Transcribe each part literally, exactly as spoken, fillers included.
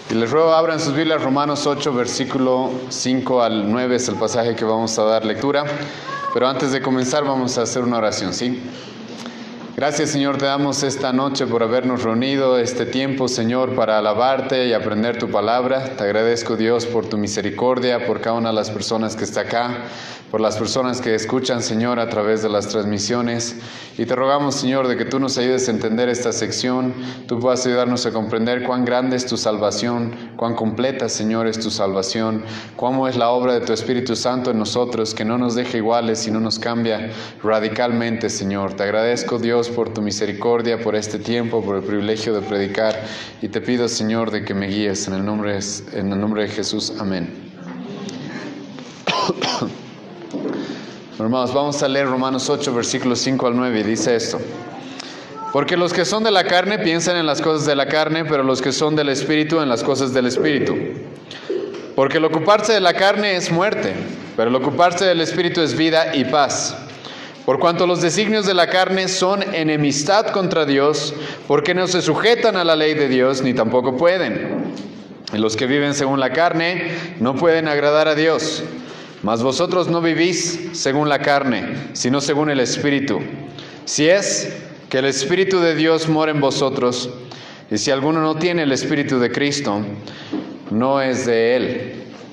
Y les ruego abran sus Biblias, Romanos ocho, versículo cinco al nueve es el pasaje que vamos a dar lectura. Pero antes de comenzar vamos a hacer una oración, ¿sí? Gracias, Señor, te damos esta noche por habernos reunido, este tiempo, Señor, para alabarte y aprender tu palabra. Te agradezco, Dios, por tu misericordia, por cada una de las personas que está acá, por las personas que escuchan, Señor, a través de las transmisiones. Y te rogamos, Señor, de que tú nos ayudes a entender esta sección, tú puedas ayudarnos a comprender cuán grande es tu salvación, cuán completa, Señor, es tu salvación, cómo es la obra de tu Espíritu Santo en nosotros, que no nos deja iguales y no nos cambia radicalmente, Señor. Te agradezco, Dios, por tu misericordia, por este tiempo, por el privilegio de predicar, y te pido, Señor, de que me guíes en el nombre, en el nombre de Jesús. Amén. Hermanos, vamos a leer Romanos ocho, versículos cinco al nueve, y dice esto: porque los que son de la carne piensan en las cosas de la carne, pero los que son del Espíritu en las cosas del Espíritu. Porque el ocuparse de la carne es muerte, pero el ocuparse del Espíritu es vida y paz. Por cuanto los designios de la carne son enemistad contra Dios, porque no se sujetan a la ley de Dios, ni tampoco pueden. Y los que viven según la carne no pueden agradar a Dios. Mas vosotros no vivís según la carne, sino según el Espíritu. Si es que el Espíritu de Dios mora en vosotros, y si alguno no tiene el Espíritu de Cristo, no es de él.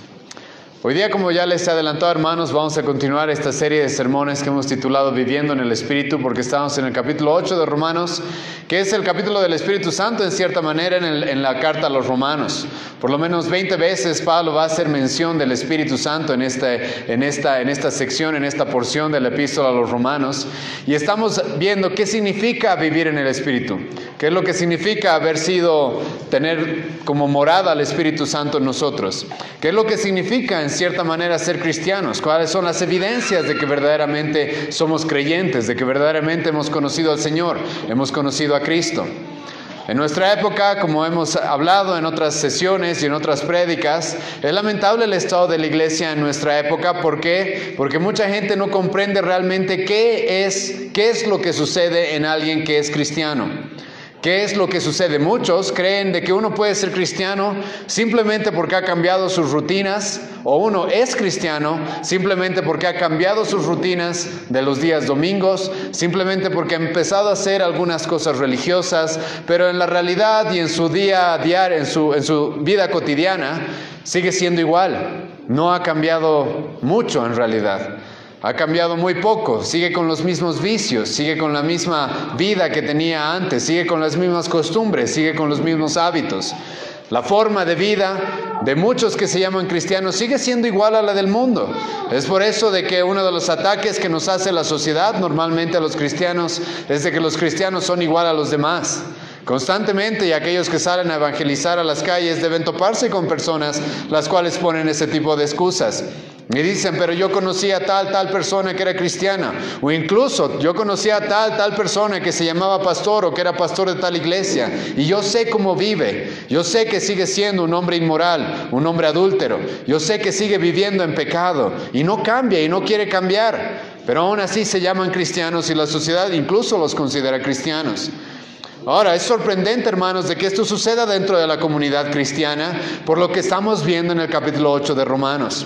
Hoy día, como ya les he adelantado, hermanos, vamos a continuar esta serie de sermones que hemos titulado Viviendo en el Espíritu, porque estamos en el capítulo ocho de Romanos, que es el capítulo del Espíritu Santo en cierta manera en, el, en la carta a los romanos. Por lo menos veinte veces Pablo va a hacer mención del Espíritu Santo en, este, en, esta, en esta sección, en esta porción de la epístola a los romanos. Y estamos viendo qué significa vivir en el Espíritu, qué es lo que significa haber sido, tener como morada al Espíritu Santo en nosotros, qué es lo que significa en cierta manera ser cristianos, cuáles son las evidencias de que verdaderamente somos creyentes, de que verdaderamente hemos conocido al Señor, hemos conocido a Cristo. En nuestra época, como hemos hablado en otras sesiones y en otras prédicas, es lamentable el estado de la iglesia en nuestra época. ¿Por qué? Porque mucha gente no comprende realmente qué es, qué es lo que sucede en alguien que es cristiano. ¿Qué es lo que sucede? Muchos creen de que uno puede ser cristiano simplemente porque ha cambiado sus rutinas, o uno es cristiano simplemente porque ha cambiado sus rutinas de los días domingos, simplemente porque ha empezado a hacer algunas cosas religiosas, pero en la realidad y en su día a día, en su, en su vida cotidiana, sigue siendo igual. No ha cambiado mucho en realidad. Ha cambiado muy poco, sigue con los mismos vicios, sigue con la misma vida que tenía antes, sigue con las mismas costumbres, sigue con los mismos hábitos. La forma de vida de muchos que se llaman cristianos sigue siendo igual a la del mundo. Es por eso de que uno de los ataques que nos hace la sociedad normalmente a los cristianos es de que los cristianos son igual a los demás. Constantemente, y aquellos que salen a evangelizar a las calles deben toparse con personas las cuales ponen ese tipo de excusas. Y dicen, pero yo conocía a tal, tal persona que era cristiana. O incluso, yo conocía a tal, tal persona que se llamaba pastor o que era pastor de tal iglesia. Y yo sé cómo vive. Yo sé que sigue siendo un hombre inmoral, un hombre adúltero. Yo sé que sigue viviendo en pecado. Y no cambia y no quiere cambiar. Pero aún así se llaman cristianos y la sociedad incluso los considera cristianos. Ahora, es sorprendente, hermanos, de que esto suceda dentro de la comunidad cristiana, por lo que estamos viendo en el capítulo ocho de Romanos.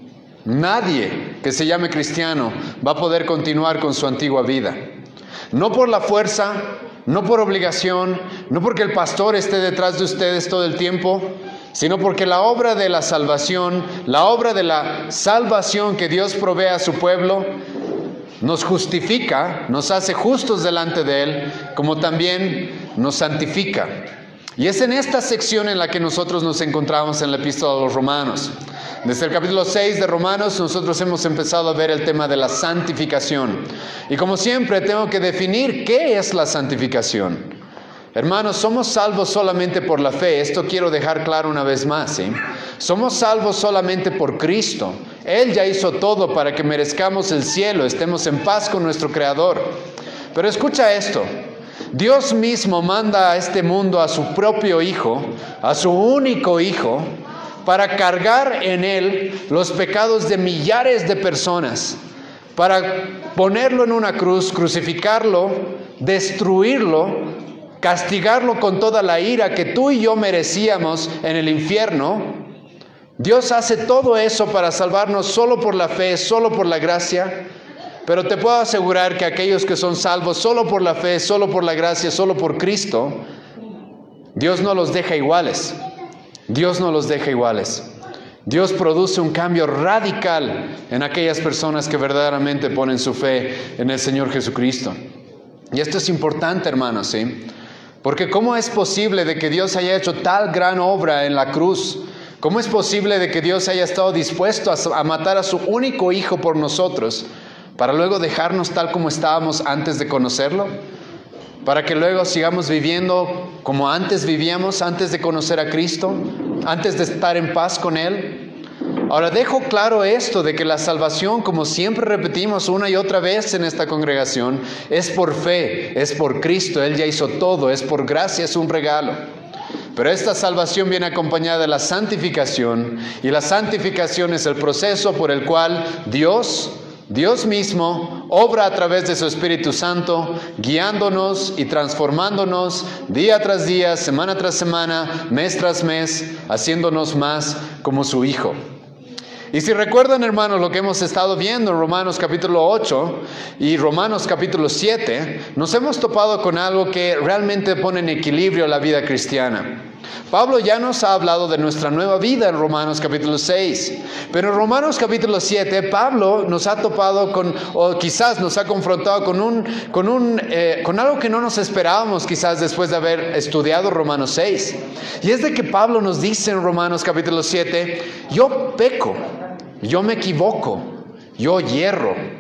Nadie que se llame cristiano va a poder continuar con su antigua vida. No por la fuerza, no por obligación, no porque el pastor esté detrás de ustedes todo el tiempo, sino porque la obra de la salvación, la obra de la salvación que Dios provee a su pueblo, nos justifica, nos hace justos delante de Él, como también nos santifica. Y es en esta sección en la que nosotros nos encontramos en la epístola a los Romanos. Desde el capítulo seis de Romanos nosotros hemos empezado a ver el tema de la santificación. Y como siempre tengo que definir qué es la santificación. Hermanos, somos salvos solamente por la fe. Esto quiero dejar claro una vez más, ¿sí? Somos salvos solamente por Cristo. Él ya hizo todo para que merezcamos el cielo, estemos en paz con nuestro Creador. Pero escucha esto. Dios mismo manda a este mundo a su propio Hijo, a su único Hijo, para cargar en Él los pecados de millares de personas, para ponerlo en una cruz, crucificarlo, destruirlo, castigarlo con toda la ira que tú y yo merecíamos en el infierno. Dios hace todo eso para salvarnos solo por la fe, solo por la gracia. Pero te puedo asegurar que aquellos que son salvos solo por la fe, solo por la gracia, solo por Cristo, Dios no los deja iguales. Dios no los deja iguales. Dios produce un cambio radical en aquellas personas que verdaderamente ponen su fe en el Señor Jesucristo. Y esto es importante, hermanos, ¿sí? Porque ¿cómo es posible de que Dios haya hecho tal gran obra en la cruz? ¿Cómo es posible de que Dios haya estado dispuesto a, a matar a su único hijo por nosotros, para luego dejarnos tal como estábamos antes de conocerlo? Para que luego sigamos viviendo como antes vivíamos, antes de conocer a Cristo, antes de estar en paz con Él. Ahora dejo claro esto de que la salvación, como siempre repetimos una y otra vez en esta congregación, es por fe, es por Cristo. Él ya hizo todo, es por gracia, es un regalo. Pero esta salvación viene acompañada de la santificación, y la santificación es el proceso por el cual Dios, Dios mismo, obra a través de su Espíritu Santo, guiándonos y transformándonos día tras día, semana tras semana, mes tras mes, haciéndonos más como su Hijo. Y si recuerdan, hermanos, lo que hemos estado viendo en Romanos capítulo ocho y Romanos capítulo siete, nos hemos topado con algo que realmente pone en equilibrio la vida cristiana. Pablo ya nos ha hablado de nuestra nueva vida en Romanos capítulo seis, pero en Romanos capítulo siete, Pablo nos ha topado con, o quizás nos ha confrontado con, un, con, un, eh, con algo que no nos esperábamos quizás después de haber estudiado Romanos seis. Y es de que Pablo nos dice en Romanos capítulo siete, yo peco, yo me equivoco, yo hierro.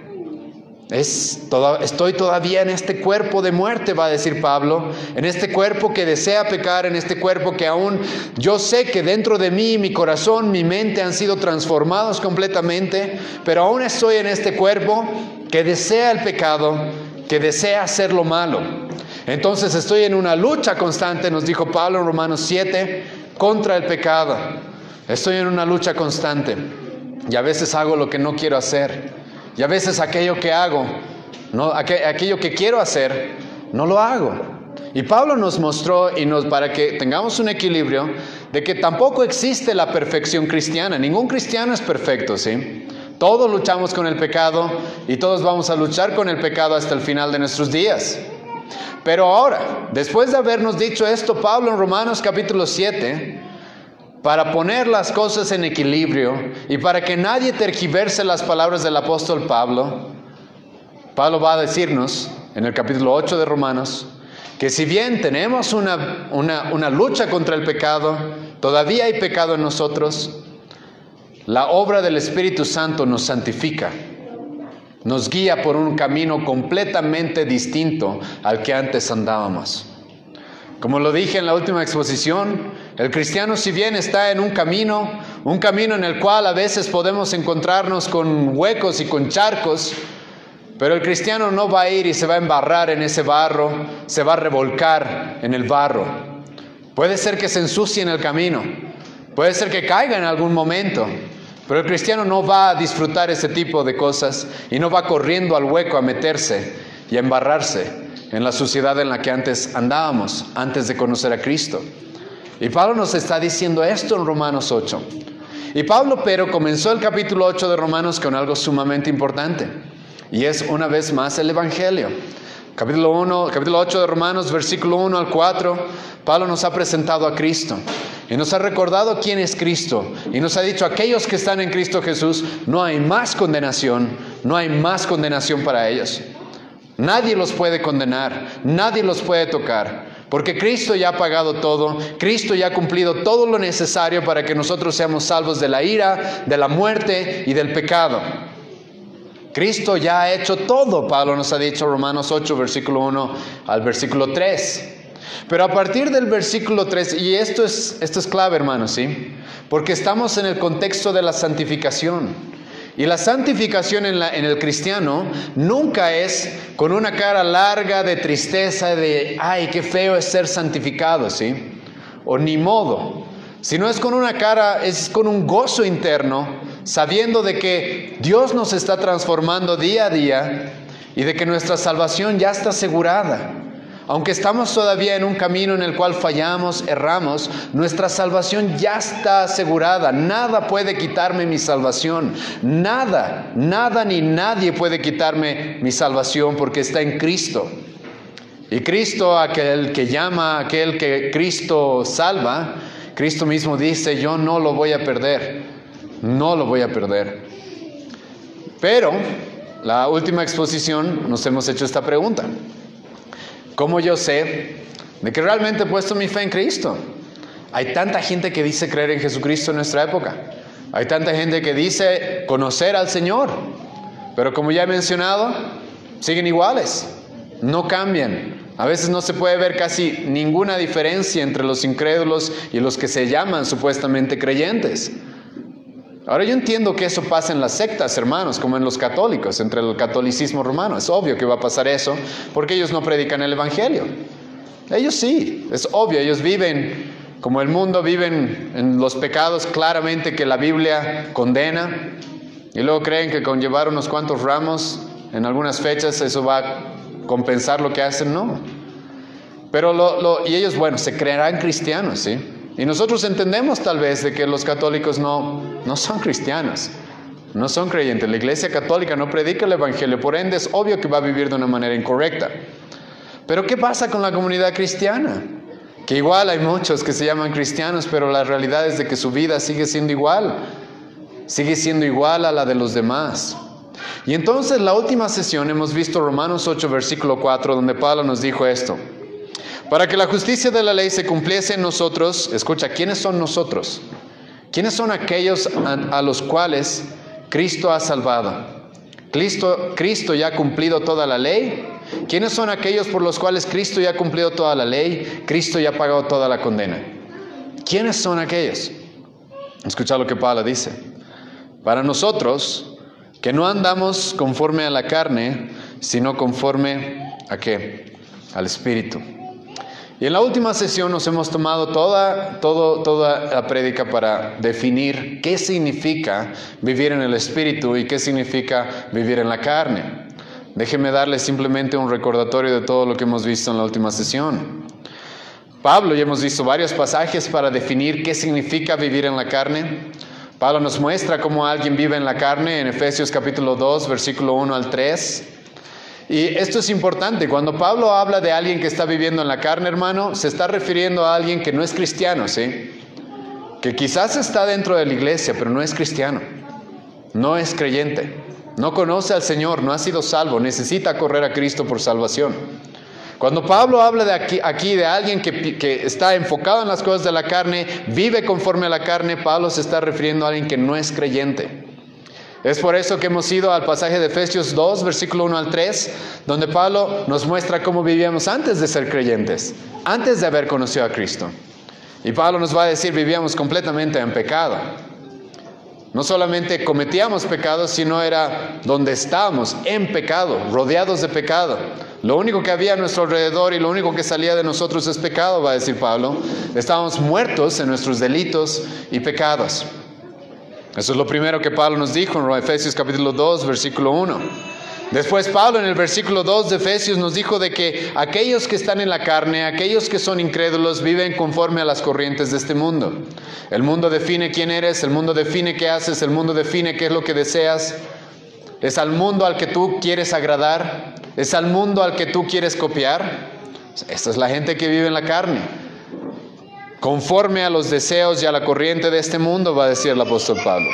Es toda, estoy todavía en este cuerpo de muerte, va a decir Pablo, en este cuerpo que desea pecar, en este cuerpo que aún yo sé que dentro de mí, mi corazón, mi mente han sido transformados completamente, pero aún estoy en este cuerpo que desea el pecado, que desea hacer lo malo. Entonces estoy en una lucha constante, nos dijo Pablo en Romanos siete, contra el pecado. Estoy en una lucha constante y a veces hago lo que no quiero hacer. Y a veces aquello que hago, no, aquello que quiero hacer, no lo hago. Y Pablo nos mostró, y nos, para que tengamos un equilibrio, de que tampoco existe la perfección cristiana. Ningún cristiano es perfecto, ¿sí? Todos luchamos con el pecado y todos vamos a luchar con el pecado hasta el final de nuestros días. Pero ahora, después de habernos dicho esto, Pablo en Romanos capítulo siete... para poner las cosas en equilibrio y para que nadie tergiverse las palabras del apóstol Pablo, Pablo va a decirnos en el capítulo ocho de Romanos que si bien tenemos una, una, una lucha contra el pecado, todavía hay pecado en nosotros, la obra del Espíritu Santo nos santifica, nos guía por un camino completamente distinto al que antes andábamos. Como lo dije en la última exposición, el cristiano, si bien está en un camino, un camino en el cual a veces podemos encontrarnos con huecos y con charcos, pero el cristiano no va a ir y se va a embarrar en ese barro, se va a revolcar en el barro. Puede ser que se ensucie en el camino, puede ser que caiga en algún momento, pero el cristiano no va a disfrutar ese tipo de cosas y no va corriendo al hueco a meterse y a embarrarse en la suciedad en la que antes andábamos, antes de conocer a Cristo. Y Pablo nos está diciendo esto en Romanos ocho. Y Pablo, pero comenzó el capítulo ocho de Romanos con algo sumamente importante, y es una vez más el Evangelio. Capítulo uno, capítulo ocho de Romanos, versículo uno al cuatro, Pablo nos ha presentado a Cristo y nos ha recordado quién es Cristo, y nos ha dicho: aquellos que están en Cristo Jesús, no hay más condenación, no hay más condenación para ellos. Nadie los puede condenar, nadie los puede tocar, porque Cristo ya ha pagado todo, Cristo ya ha cumplido todo lo necesario para que nosotros seamos salvos de la ira, de la muerte y del pecado. Cristo ya ha hecho todo, Pablo nos ha dicho, Romanos ocho, versículo uno al versículo tres. Pero a partir del versículo tres, y esto es, esto es clave, hermanos, ¿sí? Porque estamos en el contexto de la santificación. Y la santificación en, la, en el cristiano nunca es con una cara larga de tristeza, de ay, qué feo es ser santificado, ¿sí? O ni modo. Sino es con una cara, es con un gozo interno, sabiendo de que Dios nos está transformando día a día y de que nuestra salvación ya está asegurada. Aunque estamos todavía en un camino en el cual fallamos, erramos, nuestra salvación ya está asegurada. Nada puede quitarme mi salvación. Nada, nada ni nadie puede quitarme mi salvación porque está en Cristo. Y Cristo, aquel que llama, aquel que Cristo salva, Cristo mismo dice, yo no lo voy a perder. No lo voy a perder. Pero, la última exposición nos hemos hecho esta pregunta. ¿Cómo yo sé de que realmente he puesto mi fe en Cristo? Hay tanta gente que dice creer en Jesucristo en nuestra época. Hay tanta gente que dice conocer al Señor. Pero como ya he mencionado, siguen iguales. No cambian. A veces no se puede ver casi ninguna diferencia entre los incrédulos y los que se llaman supuestamente creyentes. Ahora yo entiendo que eso pasa en las sectas, hermanos, como en los católicos, entre el catolicismo romano. Es obvio que va a pasar eso, porque ellos no predican el evangelio. Ellos sí, es obvio, ellos viven como el mundo, viven en los pecados claramente que la Biblia condena, y luego creen que con llevar unos cuantos ramos en algunas fechas eso va a compensar lo que hacen. No. Pero lo, lo, y ellos, bueno, se creerán cristianos, ¿sí? Y nosotros entendemos tal vez de que los católicos no, no son cristianos, no son creyentes. La Iglesia Católica no predica el Evangelio, por ende es obvio que va a vivir de una manera incorrecta. Pero ¿qué pasa con la comunidad cristiana? Que igual hay muchos que se llaman cristianos, pero la realidad es de que su vida sigue siendo igual, sigue siendo igual a la de los demás. Y entonces la última sesión hemos visto Romanos ocho, versículo cuatro, donde Pablo nos dijo esto. Para que la justicia de la ley se cumpliese en nosotros, escucha, ¿quiénes son nosotros? ¿Quiénes son aquellos a, a los cuales Cristo ha salvado? Cristo, Cristo ya ha cumplido toda la ley. ¿Quiénes son aquellos por los cuales Cristo ya ha cumplido toda la ley? Cristo ya ha pagado toda la condena. ¿Quiénes son aquellos? Escucha lo que Pablo dice. Para nosotros, que no andamos conforme a la carne, sino conforme ¿a qué? Al Espíritu. Y en la última sesión nos hemos tomado toda, todo, toda la prédica para definir qué significa vivir en el Espíritu y qué significa vivir en la carne. Déjenme darles simplemente un recordatorio de todo lo que hemos visto en la última sesión. Pablo, ya hemos visto varios pasajes para definir qué significa vivir en la carne. Pablo nos muestra cómo alguien vive en la carne en Efesios capítulo dos, versículo uno al tres. Y esto es importante. Cuando Pablo habla de alguien que está viviendo en la carne, hermano, se está refiriendo a alguien que no es cristiano, ¿sí? Que quizás está dentro de la iglesia, pero no es cristiano. No es creyente. No conoce al Señor, no ha sido salvo, necesita correr a Cristo por salvación. Cuando Pablo habla de aquí, aquí de alguien que, que está enfocado en las cosas de la carne, vive conforme a la carne, Pablo se está refiriendo a alguien que no es creyente. Es por eso que hemos ido al pasaje de Efesios dos, versículo uno al tres, donde Pablo nos muestra cómo vivíamos antes de ser creyentes, antes de haber conocido a Cristo. Y Pablo nos va a decir, vivíamos completamente en pecado. No solamente cometíamos pecados, sino era donde estábamos, en pecado, rodeados de pecado. Lo único que había a nuestro alrededor y lo único que salía de nosotros es pecado, va a decir Pablo. Estábamos muertos en nuestros delitos y pecados. Eso es lo primero que Pablo nos dijo en Efesios capítulo dos, versículo uno. Después Pablo en el versículo dos de Efesios nos dijo de que aquellos que están en la carne, aquellos que son incrédulos, viven conforme a las corrientes de este mundo. El mundo define quién eres, el mundo define qué haces, el mundo define qué es lo que deseas. Es al mundo al que tú quieres agradar, es al mundo al que tú quieres copiar. Esta es la gente que vive en la carne. Conforme a los deseos y a la corriente de este mundo, va a decir el apóstol Pablo.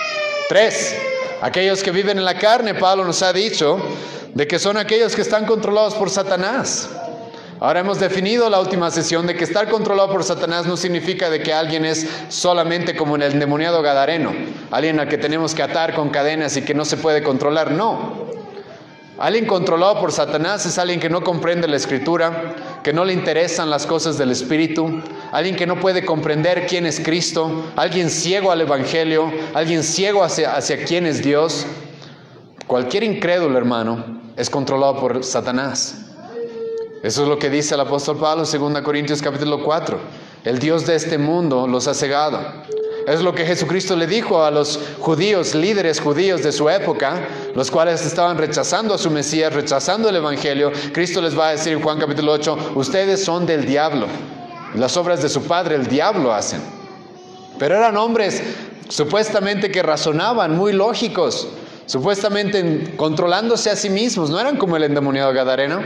Tres, aquellos que viven en la carne, Pablo nos ha dicho de que son aquellos que están controlados por Satanás. Ahora hemos definido la última sesión de que estar controlado por Satanás no significa de que alguien es solamente como en el endemoniado gadareno, alguien al que tenemos que atar con cadenas y que no se puede controlar. No. Alguien controlado por Satanás es alguien que no comprende la Escritura, que no le interesan las cosas del Espíritu, alguien que no puede comprender quién es Cristo, alguien ciego al Evangelio, alguien ciego hacia, hacia quién es Dios. Cualquier incrédulo, hermano, es controlado por Satanás. Eso es lo que dice el apóstol Pablo, segunda Corintios capítulo cuatro. El Dios de este mundo los ha cegado. Es lo que Jesucristo le dijo a los judíos, líderes judíos de su época, los cuales estaban rechazando a su Mesías, rechazando el Evangelio. Cristo les va a decir en Juan capítulo ocho, ustedes son del diablo. Las obras de su padre, el diablo, hacen. Pero eran hombres supuestamente que razonaban, muy lógicos, supuestamente controlándose a sí mismos. No eran como el endemoniado gadareno.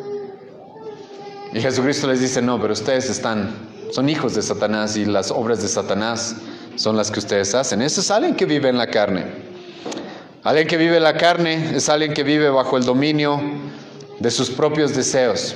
Y Jesucristo les dice, no, pero ustedes están, son hijos de Satanás y las obras de Satanás son las que ustedes hacen. Ese es alguien que vive en la carne. Alguien que vive en la carne es alguien que vive bajo el dominio de sus propios deseos.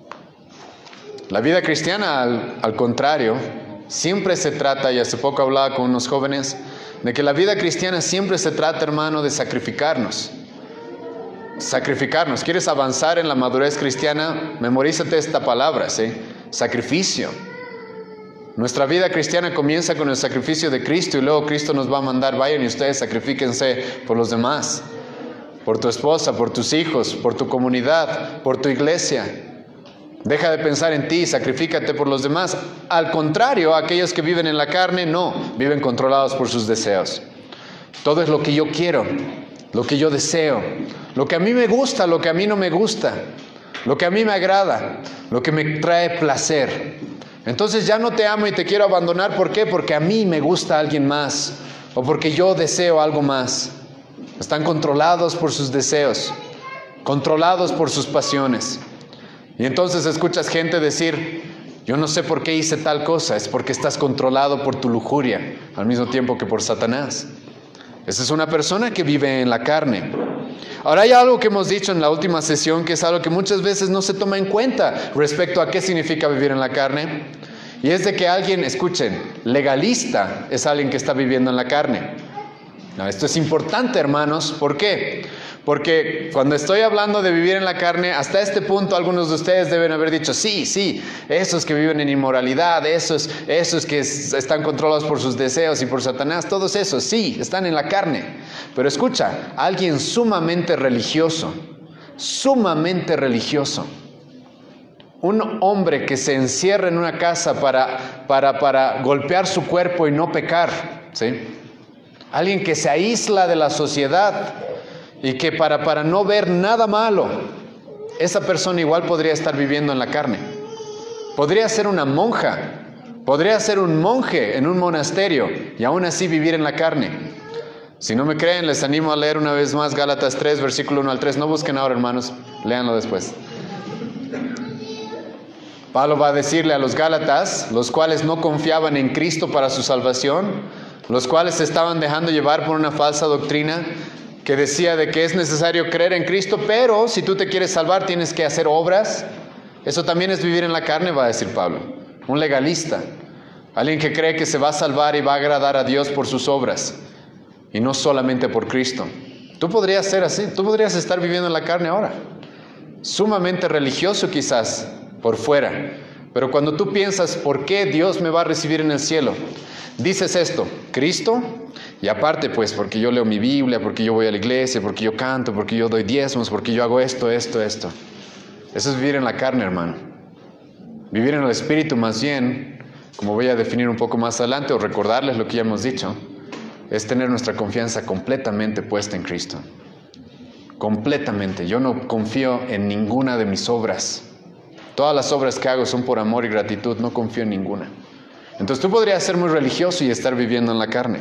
La vida cristiana, al, al contrario, siempre se trata, y hace poco hablaba con unos jóvenes, de que la vida cristiana siempre se trata, hermano, de sacrificarnos. Sacrificarnos. ¿Quieres avanzar en la madurez cristiana? Memorízate esta palabra, ¿sí? Sacrificio. Nuestra vida cristiana comienza con el sacrificio de Cristo y luego Cristo nos va a mandar, vayan y ustedes sacrifíquense por los demás, por tu esposa, por tus hijos, por tu comunidad, por tu iglesia. Deja de pensar en ti, sacrifícate por los demás. Al contrario, aquellos que viven en la carne, no, viven controlados por sus deseos. Todo es lo que yo quiero, lo que yo deseo, lo que a mí me gusta, lo que a mí no me gusta, lo que a mí me agrada, lo que me trae placer. Entonces ya no te amo y te quiero abandonar. ¿Por qué? Porque a mí me gusta alguien más o porque yo deseo algo más. Están controlados por sus deseos, controlados por sus pasiones. Y entonces escuchas gente decir, yo no sé por qué hice tal cosa, es porque estás controlado por tu lujuria, al mismo tiempo que por Satanás. Esa es una persona que vive en la carne. Ahora hay algo que hemos dicho en la última sesión, que es algo que muchas veces no se toma en cuenta respecto a qué significa vivir en la carne. Y es de que alguien, escuchen, legalista es alguien que está viviendo en la carne. No, esto es importante, hermanos. ¿Por qué? Porque cuando estoy hablando de vivir en la carne, hasta este punto algunos de ustedes deben haber dicho, sí, sí, esos que viven en inmoralidad, esos, esos que están controlados por sus deseos y por Satanás, todos esos, sí, están en la carne. Pero escucha, alguien sumamente religioso, sumamente religioso, un hombre que se encierra en una casa para, para, para golpear su cuerpo y no pecar, ¿sí? Alguien que se aísla de la sociedad y que para, para no ver nada malo, esa persona igual podría estar viviendo en la carne. Podría ser una monja, podría ser un monje en un monasterio y aún así vivir en la carne. Si no me creen, les animo a leer una vez más Gálatas tres, versículo uno al tres. No busquen ahora, hermanos, léanlo después. Pablo va a decirle a los Gálatas, los cuales no confiaban en Cristo para su salvación, los cuales se estaban dejando llevar por una falsa doctrina que decía de que es necesario creer en Cristo, pero si tú te quieres salvar tienes que hacer obras. Eso también es vivir en la carne, va a decir Pablo. Un legalista, alguien que cree que se va a salvar y va a agradar a Dios por sus obras y no solamente por Cristo. Tú podrías ser así, tú podrías estar viviendo en la carne ahora, sumamente religioso quizás por fuera, pero cuando tú piensas, ¿por qué Dios me va a recibir en el cielo? Dices esto, Cristo, y aparte pues porque yo leo mi Biblia, porque yo voy a la iglesia, porque yo canto, porque yo doy diezmos, porque yo hago esto, esto, esto. Eso es vivir en la carne, hermano. Vivir en el Espíritu más bien, como voy a definir un poco más adelante, o recordarles lo que ya hemos dicho, es tener nuestra confianza completamente puesta en Cristo. Completamente. Yo no confío en ninguna de mis obras. Todas las obras que hago son por amor y gratitud, no confío en ninguna. Entonces tú podrías ser muy religioso y estar viviendo en la carne.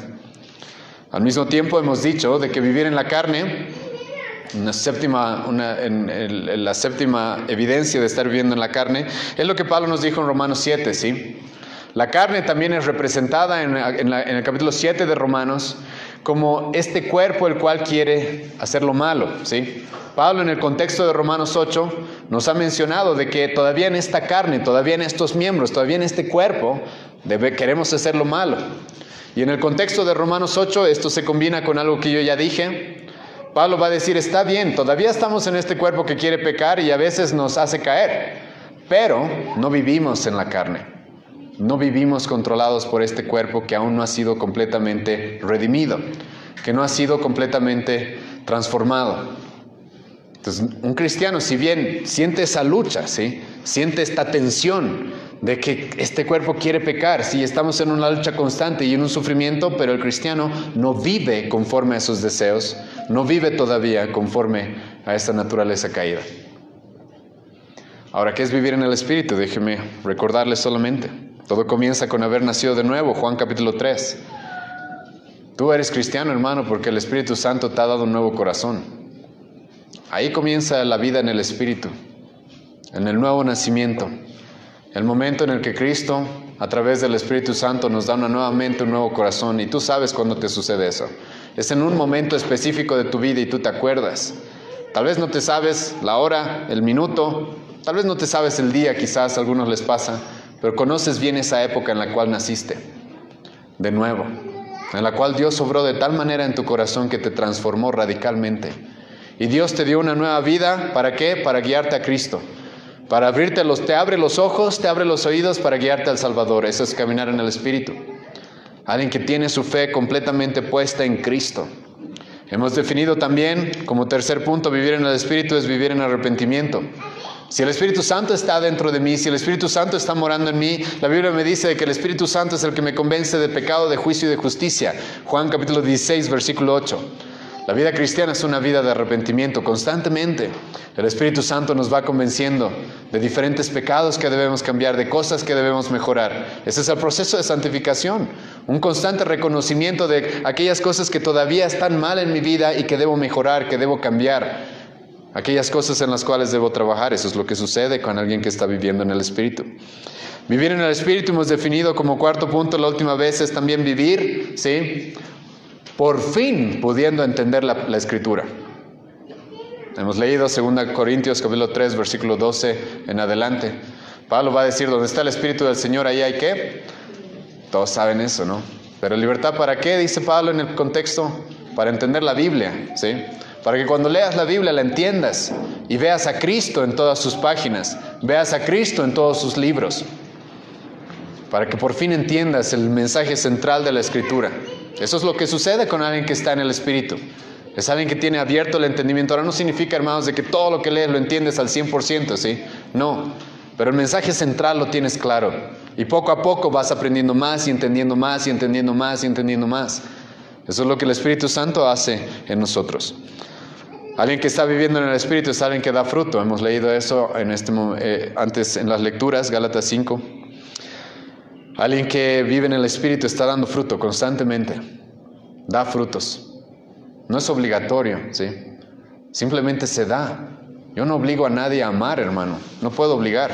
Al mismo tiempo hemos dicho de que vivir en la carne, una séptima, una, en, en, en la séptima evidencia de estar viviendo en la carne, es lo que Pablo nos dijo en Romanos siete, ¿sí? La carne también es representada en, en, la, en el capítulo siete de Romanos como este cuerpo el cual quiere hacer lo malo, ¿sí? Pablo en el contexto de Romanos ocho nos ha mencionado de que todavía en esta carne, todavía en estos miembros, todavía en este cuerpo, debe, queremos hacer lo malo. Y en el contexto de Romanos ocho, esto se combina con algo que yo ya dije. Pablo va a decir, está bien, todavía estamos en este cuerpo que quiere pecar y a veces nos hace caer, pero no vivimos en la carne. No vivimos controlados por este cuerpo que aún no ha sido completamente redimido, que no ha sido completamente transformado. Entonces, un cristiano, si bien siente esa lucha, ¿sí? Siente esta tensión de que este cuerpo quiere pecar. Sí, estamos en una lucha constante y en un sufrimiento, pero el cristiano no vive conforme a esos deseos, no vive todavía conforme a esta naturaleza caída. Ahora, ¿qué es vivir en el Espíritu? Déjeme recordarles solamente. Todo comienza con haber nacido de nuevo, Juan capítulo tres. Tú eres cristiano, hermano, porque el Espíritu Santo te ha dado un nuevo corazón. Ahí comienza la vida en el Espíritu, en el nuevo nacimiento. El momento en el que Cristo, a través del Espíritu Santo, nos da una nueva mente, un nuevo corazón. Y tú sabes cuándo te sucede eso. Es en un momento específico de tu vida y tú te acuerdas. Tal vez no te sabes la hora, el minuto, tal vez no te sabes el día, quizás a algunos les pasa, pero conoces bien esa época en la cual naciste, de nuevo, en la cual Dios obró de tal manera en tu corazón que te transformó radicalmente. Y Dios te dio una nueva vida, ¿para qué? Para guiarte a Cristo. Para abrirte los, te abre los ojos, te abre los oídos para guiarte al Salvador. Eso es caminar en el Espíritu. Alguien que tiene su fe completamente puesta en Cristo. Hemos definido también, como tercer punto, vivir en el Espíritu es vivir en arrepentimiento. Si el Espíritu Santo está dentro de mí, si el Espíritu Santo está morando en mí, la Biblia me dice que el Espíritu Santo es el que me convence de pecado, de juicio y de justicia. Juan capítulo dieciséis, versículo ocho. La vida cristiana es una vida de arrepentimiento constantemente. El Espíritu Santo nos va convenciendo de diferentes pecados que debemos cambiar, de cosas que debemos mejorar. Ese es el proceso de santificación, un constante reconocimiento de aquellas cosas que todavía están mal en mi vida y que debo mejorar, que debo cambiar, aquellas cosas en las cuales debo trabajar. Eso es lo que sucede con alguien que está viviendo en el Espíritu. Vivir en el Espíritu hemos definido como cuarto punto la última vez es también vivir, ¿sí?, por fin pudiendo entender la, la Escritura. Hemos leído segunda Corintios capítulo tres, versículo doce en adelante. Pablo va a decir, donde está el Espíritu del Señor, ahí hay ¿qué? Todos saben eso, ¿no? Pero libertad, ¿para qué? Dice Pablo en el contexto, para entender la Biblia, ¿sí? Para que cuando leas la Biblia la entiendas y veas a Cristo en todas sus páginas, veas a Cristo en todos sus libros, para que por fin entiendas el mensaje central de la Escritura. Eso es lo que sucede con alguien que está en el Espíritu. Es alguien que tiene abierto el entendimiento. Ahora no significa, hermanos, de que todo lo que lees lo entiendes al cien por ciento, ¿sí? No, pero el mensaje central lo tienes claro. Y poco a poco vas aprendiendo más y entendiendo más y entendiendo más y entendiendo más. Eso es lo que el Espíritu Santo hace en nosotros. Alguien que está viviendo en el Espíritu es alguien que da fruto. Hemos leído eso en este, eh, antes en las lecturas, Gálatas cinco. Alguien que vive en el Espíritu está dando fruto constantemente. Da frutos. No es obligatorio, ¿sí? Simplemente se da. Yo no obligo a nadie a amar, hermano. No puedo obligar.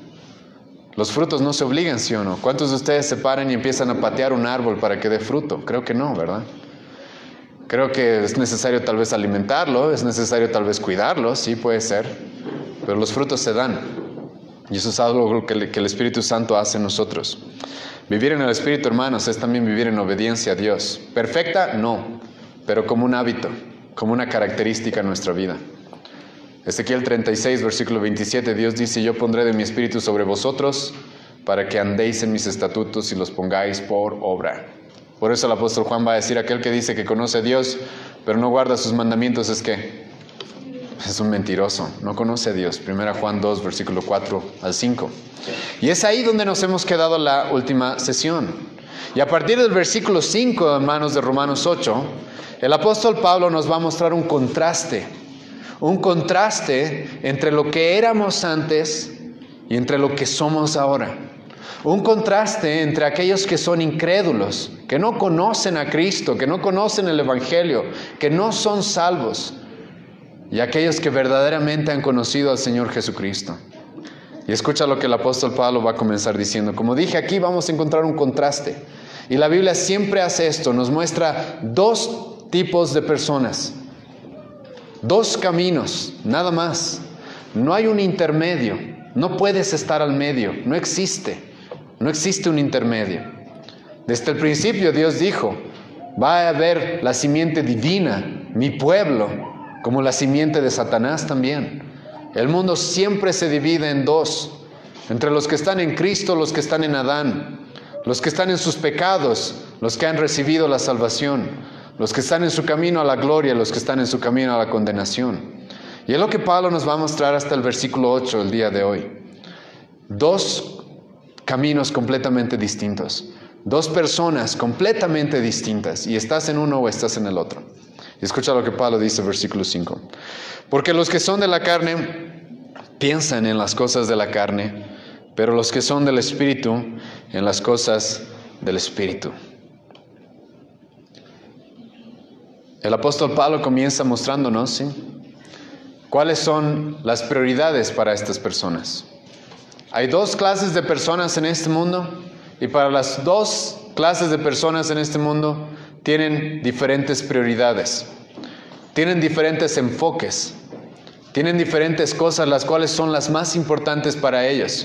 Los frutos no se obligan, ¿sí o no? ¿Cuántos de ustedes se paran y empiezan a patear un árbol para que dé fruto? Creo que no, ¿verdad? Creo que es necesario tal vez alimentarlo, es necesario tal vez cuidarlo, sí puede ser. Pero los frutos se dan. Y eso es algo que, que el Espíritu Santo hace en nosotros. Vivir en el Espíritu, hermanos, es también vivir en obediencia a Dios. ¿Perfecta? No, pero como un hábito, como una característica en nuestra vida. Ezequiel treinta y seis, versículo veintisiete, Dios dice, yo pondré de mi Espíritu sobre vosotros para que andéis en mis estatutos y los pongáis por obra. Por eso el apóstol Juan va a decir, aquel que dice que conoce a Dios, pero no guarda sus mandamientos, es que es un mentiroso, no conoce a Dios. Primera Juan dos, versículo cuatro al cinco. Y es ahí donde nos hemos quedado la última sesión. Y a partir del versículo cinco, hermanos, de Romanos ocho, el apóstol Pablo nos va a mostrar un contraste. Un contraste entre lo que éramos antes y entre lo que somos ahora. Un contraste entre aquellos que son incrédulos, que no conocen a Cristo, que no conocen el Evangelio, que no son salvos, y aquellos que verdaderamente han conocido al Señor Jesucristo. Y escucha lo que el apóstol Pablo va a comenzar diciendo. Como dije, aquí vamos a encontrar un contraste. Y la Biblia siempre hace esto, nos muestra dos tipos de personas, dos caminos, nada más. No hay un intermedio, no puedes estar al medio, no existe, no existe un intermedio. Desde el principio Dios dijo, va a haber la simiente divina, mi pueblo, como la simiente de Satanás también. El mundo siempre se divide en dos, entre los que están en Cristo, los que están en Adán, los que están en sus pecados, los que han recibido la salvación, los que están en su camino a la gloria, los que están en su camino a la condenación. Y es lo que Pablo nos va a mostrar hasta el versículo ocho el día de hoy. Dos caminos completamente distintos. Dos personas completamente distintas. Y estás en uno o estás en el otro. Y escucha lo que Pablo dice, versículo cinco. Porque los que son de la carne piensan en las cosas de la carne, pero los que son del Espíritu en las cosas del Espíritu. El apóstol Pablo comienza mostrándonos, ¿sí?, cuáles son las prioridades para estas personas. Hay dos clases de personas en este mundo, y para las dos clases de personas en este mundo tienen diferentes prioridades, tienen diferentes enfoques, tienen diferentes cosas las cuales son las más importantes para ellos.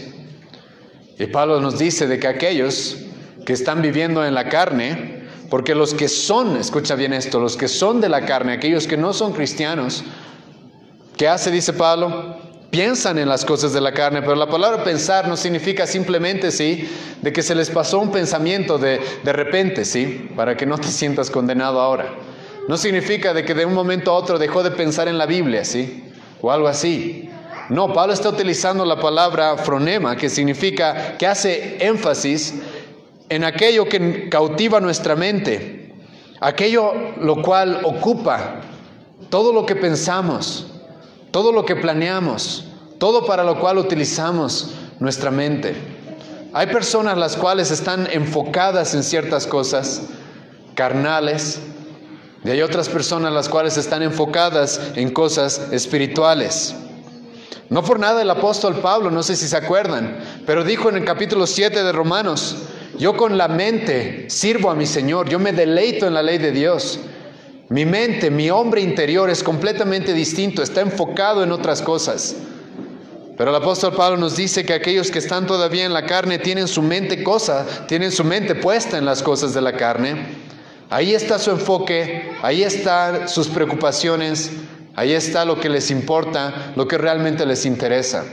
Y Pablo nos dice de que aquellos que están viviendo en la carne, porque los que son, escucha bien esto, los que son de la carne, aquellos que no son cristianos, ¿qué hace? Dice Pablo, piensan en las cosas de la carne, pero la palabra pensar no significa simplemente, sí, de que se les pasó un pensamiento de, de repente, sí, para que no te sientas condenado ahora. No significa de que de un momento a otro dejó de pensar en la Biblia, sí, o algo así. No, Pablo está utilizando la palabra fronema, que significa que hace énfasis en aquello que cautiva nuestra mente, aquello lo cual ocupa todo lo que pensamos, todo lo que planeamos, todo para lo cual utilizamos nuestra mente. Hay personas las cuales están enfocadas en ciertas cosas carnales, y hay otras personas las cuales están enfocadas en cosas espirituales. No por nada el apóstol Pablo, no sé si se acuerdan, pero dijo en el capítulo siete de Romanos, yo con la mente sirvo a mi Señor, yo me deleito en la ley de Dios. Mi mente, mi hombre interior es completamente distinto, está enfocado en otras cosas. Pero el apóstol Pablo nos dice que aquellos que están todavía en la carne tienen su mente cosa, tienen su mente puesta en las cosas de la carne. Ahí está su enfoque, ahí están sus preocupaciones, ahí está lo que les importa, lo que realmente les interesa.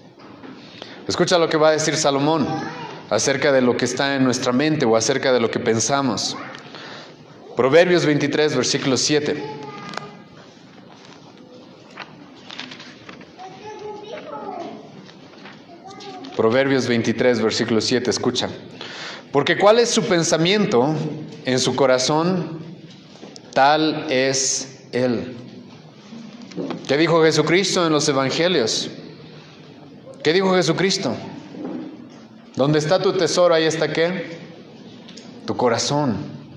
Escucha lo que va a decir Salomón acerca de lo que está en nuestra mente o acerca de lo que pensamos. Proverbios veintitrés, versículo siete. Proverbios veintitrés, versículo siete, escucha. Porque cuál es su pensamiento en su corazón, tal es él. ¿Qué dijo Jesucristo en los evangelios? ¿Qué dijo Jesucristo? ¿Dónde está tu tesoro, ahí está qué? Tu corazón.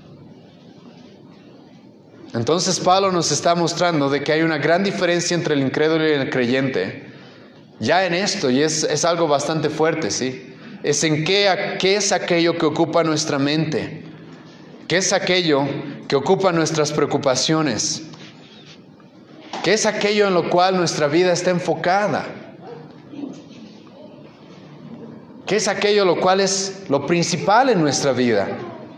Entonces Pablo nos está mostrando de que hay una gran diferencia entre el incrédulo y el creyente. Ya en esto, y es, es algo bastante fuerte, ¿sí? Es en qué, qué es aquello que ocupa nuestra mente. ¿Qué es aquello que ocupa nuestras preocupaciones? ¿Qué es aquello en lo cual nuestra vida está enfocada? ¿Qué es aquello lo cual es lo principal en nuestra vida?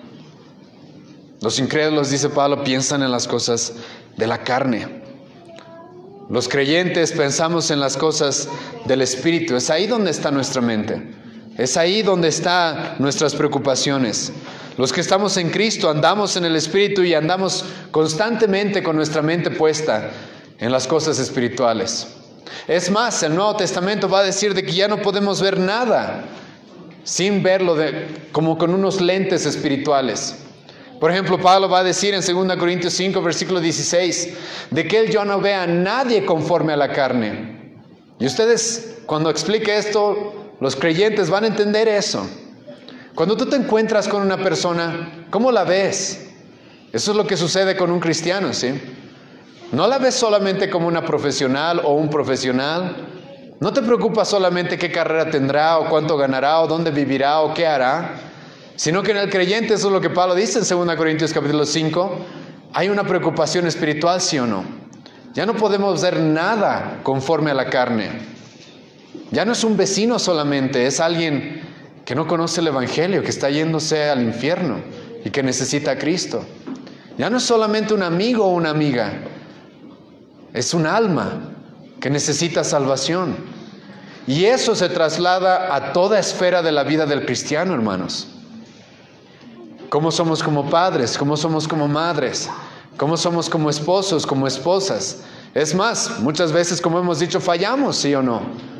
Los incrédulos, dice Pablo, piensan en las cosas de la carne. Los creyentes pensamos en las cosas del Espíritu. Es ahí donde está nuestra mente. Es ahí donde están nuestras preocupaciones. Los que estamos en Cristo andamos en el Espíritu y andamos constantemente con nuestra mente puesta en las cosas espirituales. Es más, el Nuevo Testamento va a decir de que ya no podemos ver nada sin verlo de, como con unos lentes espirituales. Por ejemplo, Pablo va a decir en segunda Corintios cinco, versículo dieciséis, de que él yo no vea a nadie conforme a la carne. Y ustedes, cuando explique esto, los creyentes van a entender eso. Cuando tú te encuentras con una persona, ¿cómo la ves? Eso es lo que sucede con un cristiano, ¿sí? No la ves solamente como una profesional o un profesional. No te preocupa solamente qué carrera tendrá o cuánto ganará o dónde vivirá o qué hará, sino que en el creyente, eso es lo que Pablo dice en segunda Corintios capítulo cinco, hay una preocupación espiritual, ¿sí o no? Ya no podemos ver nada conforme a la carne. Ya no es un vecino solamente, es alguien que no conoce el Evangelio, que está yéndose al infierno y que necesita a Cristo. Ya no es solamente un amigo o una amiga, es un alma que necesita salvación. Y eso se traslada a toda esfera de la vida del cristiano, hermanos. Cómo somos como padres, cómo somos como madres, cómo somos como esposos, como esposas. Es más, muchas veces, como hemos dicho, fallamos, ¿sí o no?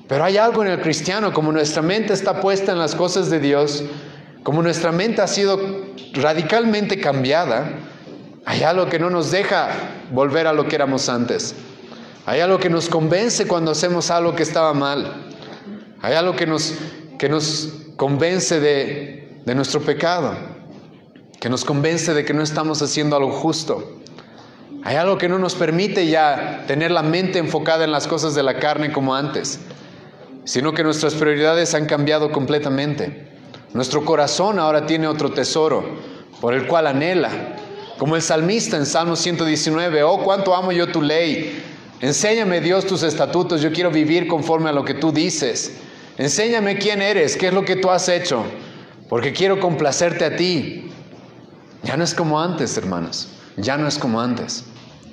Pero hay algo en el cristiano, como nuestra mente está puesta en las cosas de Dios, como nuestra mente ha sido radicalmente cambiada, hay algo que no nos deja volver a lo que éramos antes. Hay algo que nos convence cuando hacemos algo que estaba mal. Hay algo que nos, que nos convence de, de nuestro pecado, que nos convence de que no estamos haciendo algo justo. Hay algo que no nos permite ya tener la mente enfocada en las cosas de la carne como antes, sino que nuestras prioridades han cambiado completamente. Nuestro corazón ahora tiene otro tesoro por el cual anhela. Como el salmista en Salmo ciento diecinueve, oh, cuánto amo yo tu ley. Enséñame, Dios, tus estatutos, yo quiero vivir conforme a lo que tú dices. Enséñame quién eres, qué es lo que tú has hecho, porque quiero complacerte a ti. Ya no es como antes, hermanos, ya no es como antes.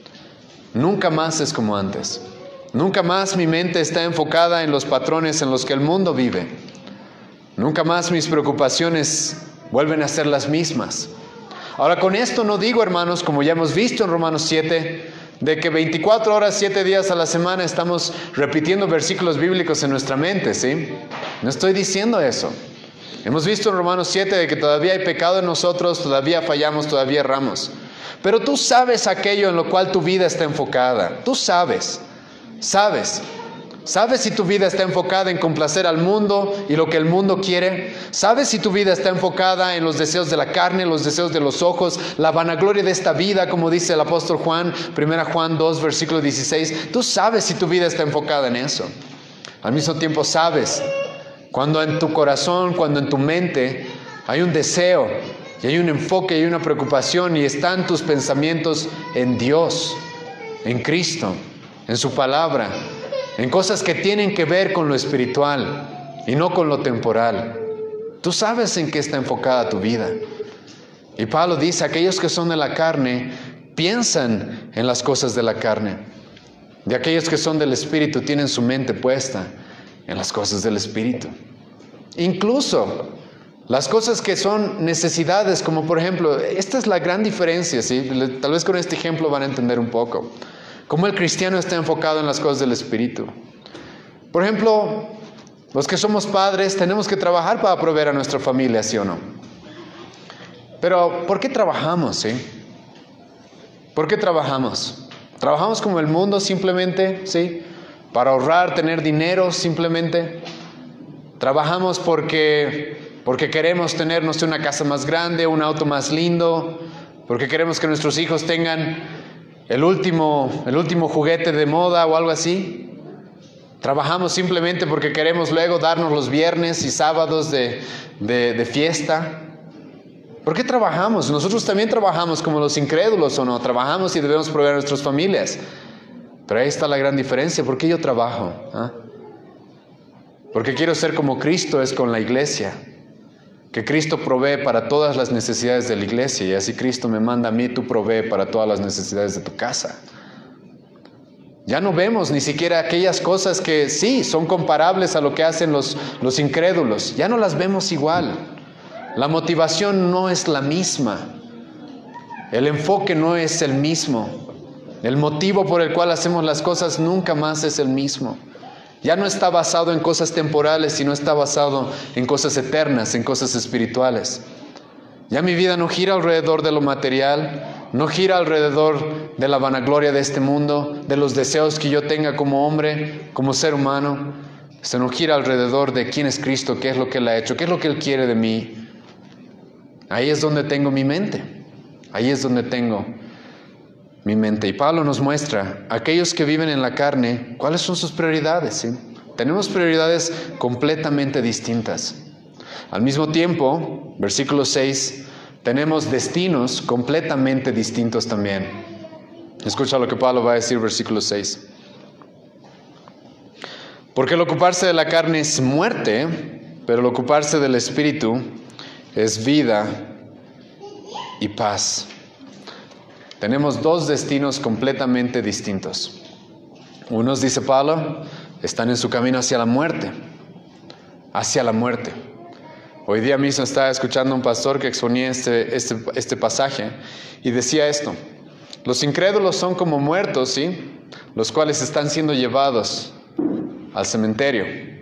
Nunca más es como antes. Nunca más mi mente está enfocada en los patrones en los que el mundo vive. Nunca más mis preocupaciones vuelven a ser las mismas. Ahora, con esto no digo, hermanos, como ya hemos visto en Romanos siete, de que veinticuatro horas, siete días a la semana estamos repitiendo versículos bíblicos en nuestra mente, ¿sí? No estoy diciendo eso. Hemos visto en Romanos siete de que todavía hay pecado en nosotros, todavía fallamos, todavía erramos. Pero tú sabes aquello en lo cual tu vida está enfocada. Tú sabes, sabes. ¿Sabes si tu vida está enfocada en complacer al mundo y lo que el mundo quiere? ¿Sabes si tu vida está enfocada en los deseos de la carne, los deseos de los ojos, la vanagloria de esta vida, como dice el apóstol Juan, primera Juan dos, versículo dieciséis? Tú sabes si tu vida está enfocada en eso. Al mismo tiempo sabes, cuando en tu corazón, cuando en tu mente hay un deseo y hay un enfoque y una preocupación y están tus pensamientos en Dios, en Cristo, en su palabra, en cosas que tienen que ver con lo espiritual y no con lo temporal. Tú sabes en qué está enfocada tu vida. Y Pablo dice, aquellos que son de la carne piensan en las cosas de la carne. Y aquellos que son del Espíritu tienen su mente puesta en las cosas del Espíritu. Incluso las cosas que son necesidades, como por ejemplo, esta es la gran diferencia, ¿sí? Tal vez con este ejemplo van a entender un poco. Cómo el cristiano está enfocado en las cosas del Espíritu. Por ejemplo, los que somos padres tenemos que trabajar para proveer a nuestra familia, ¿sí o no? Pero, ¿por qué trabajamos, sí? ¿Por qué trabajamos? ¿Trabajamos como el mundo simplemente, sí? ¿Para ahorrar, tener dinero simplemente? ¿Trabajamos porque, porque queremos tener, no sé, una casa más grande, un auto más lindo? ¿Porque queremos que nuestros hijos tengan El último, el último juguete de moda o algo así? ¿Trabajamos simplemente porque queremos luego darnos los viernes y sábados de, de, de fiesta? ¿Por qué trabajamos? Nosotros también trabajamos como los incrédulos, ¿o no? Trabajamos y debemos proveer a nuestras familias. Pero ahí está la gran diferencia. ¿Por qué yo trabajo? ¿Ah? Porque quiero ser como Cristo es con la iglesia. Que Cristo provee para todas las necesidades de la iglesia, y así Cristo me manda a mí, tú provee para todas las necesidades de tu casa. Ya no vemos ni siquiera aquellas cosas que sí son comparables a lo que hacen los, los incrédulos. Ya no las vemos igual. La motivación no es la misma. El enfoque no es el mismo. El motivo por el cual hacemos las cosas nunca más es el mismo. Ya no está basado en cosas temporales, sino está basado en cosas eternas, en cosas espirituales. Ya mi vida no gira alrededor de lo material, no gira alrededor de la vanagloria de este mundo, de los deseos que yo tenga como hombre, como ser humano. Se no gira alrededor de quién es Cristo, qué es lo que Él ha hecho, qué es lo que Él quiere de mí. Ahí es donde tengo mi mente, ahí es donde tengo mi mente. Y Pablo nos muestra, aquellos que viven en la carne, ¿cuáles son sus prioridades? ¿Sí? Tenemos prioridades completamente distintas. Al mismo tiempo, versículo seis, tenemos destinos completamente distintos también. Escucha lo que Pablo va a decir, versículo seis. Porque el ocuparse de la carne es muerte, pero el ocuparse del Espíritu es vida y paz. Tenemos dos destinos completamente distintos. Unos, dice Pablo, están en su camino hacia la muerte, hacia la muerte. Hoy día mismo estaba escuchando a un pastor que exponía este, este, este pasaje y decía esto: los incrédulos son como muertos, ¿sí? Los cuales están siendo llevados al cementerio,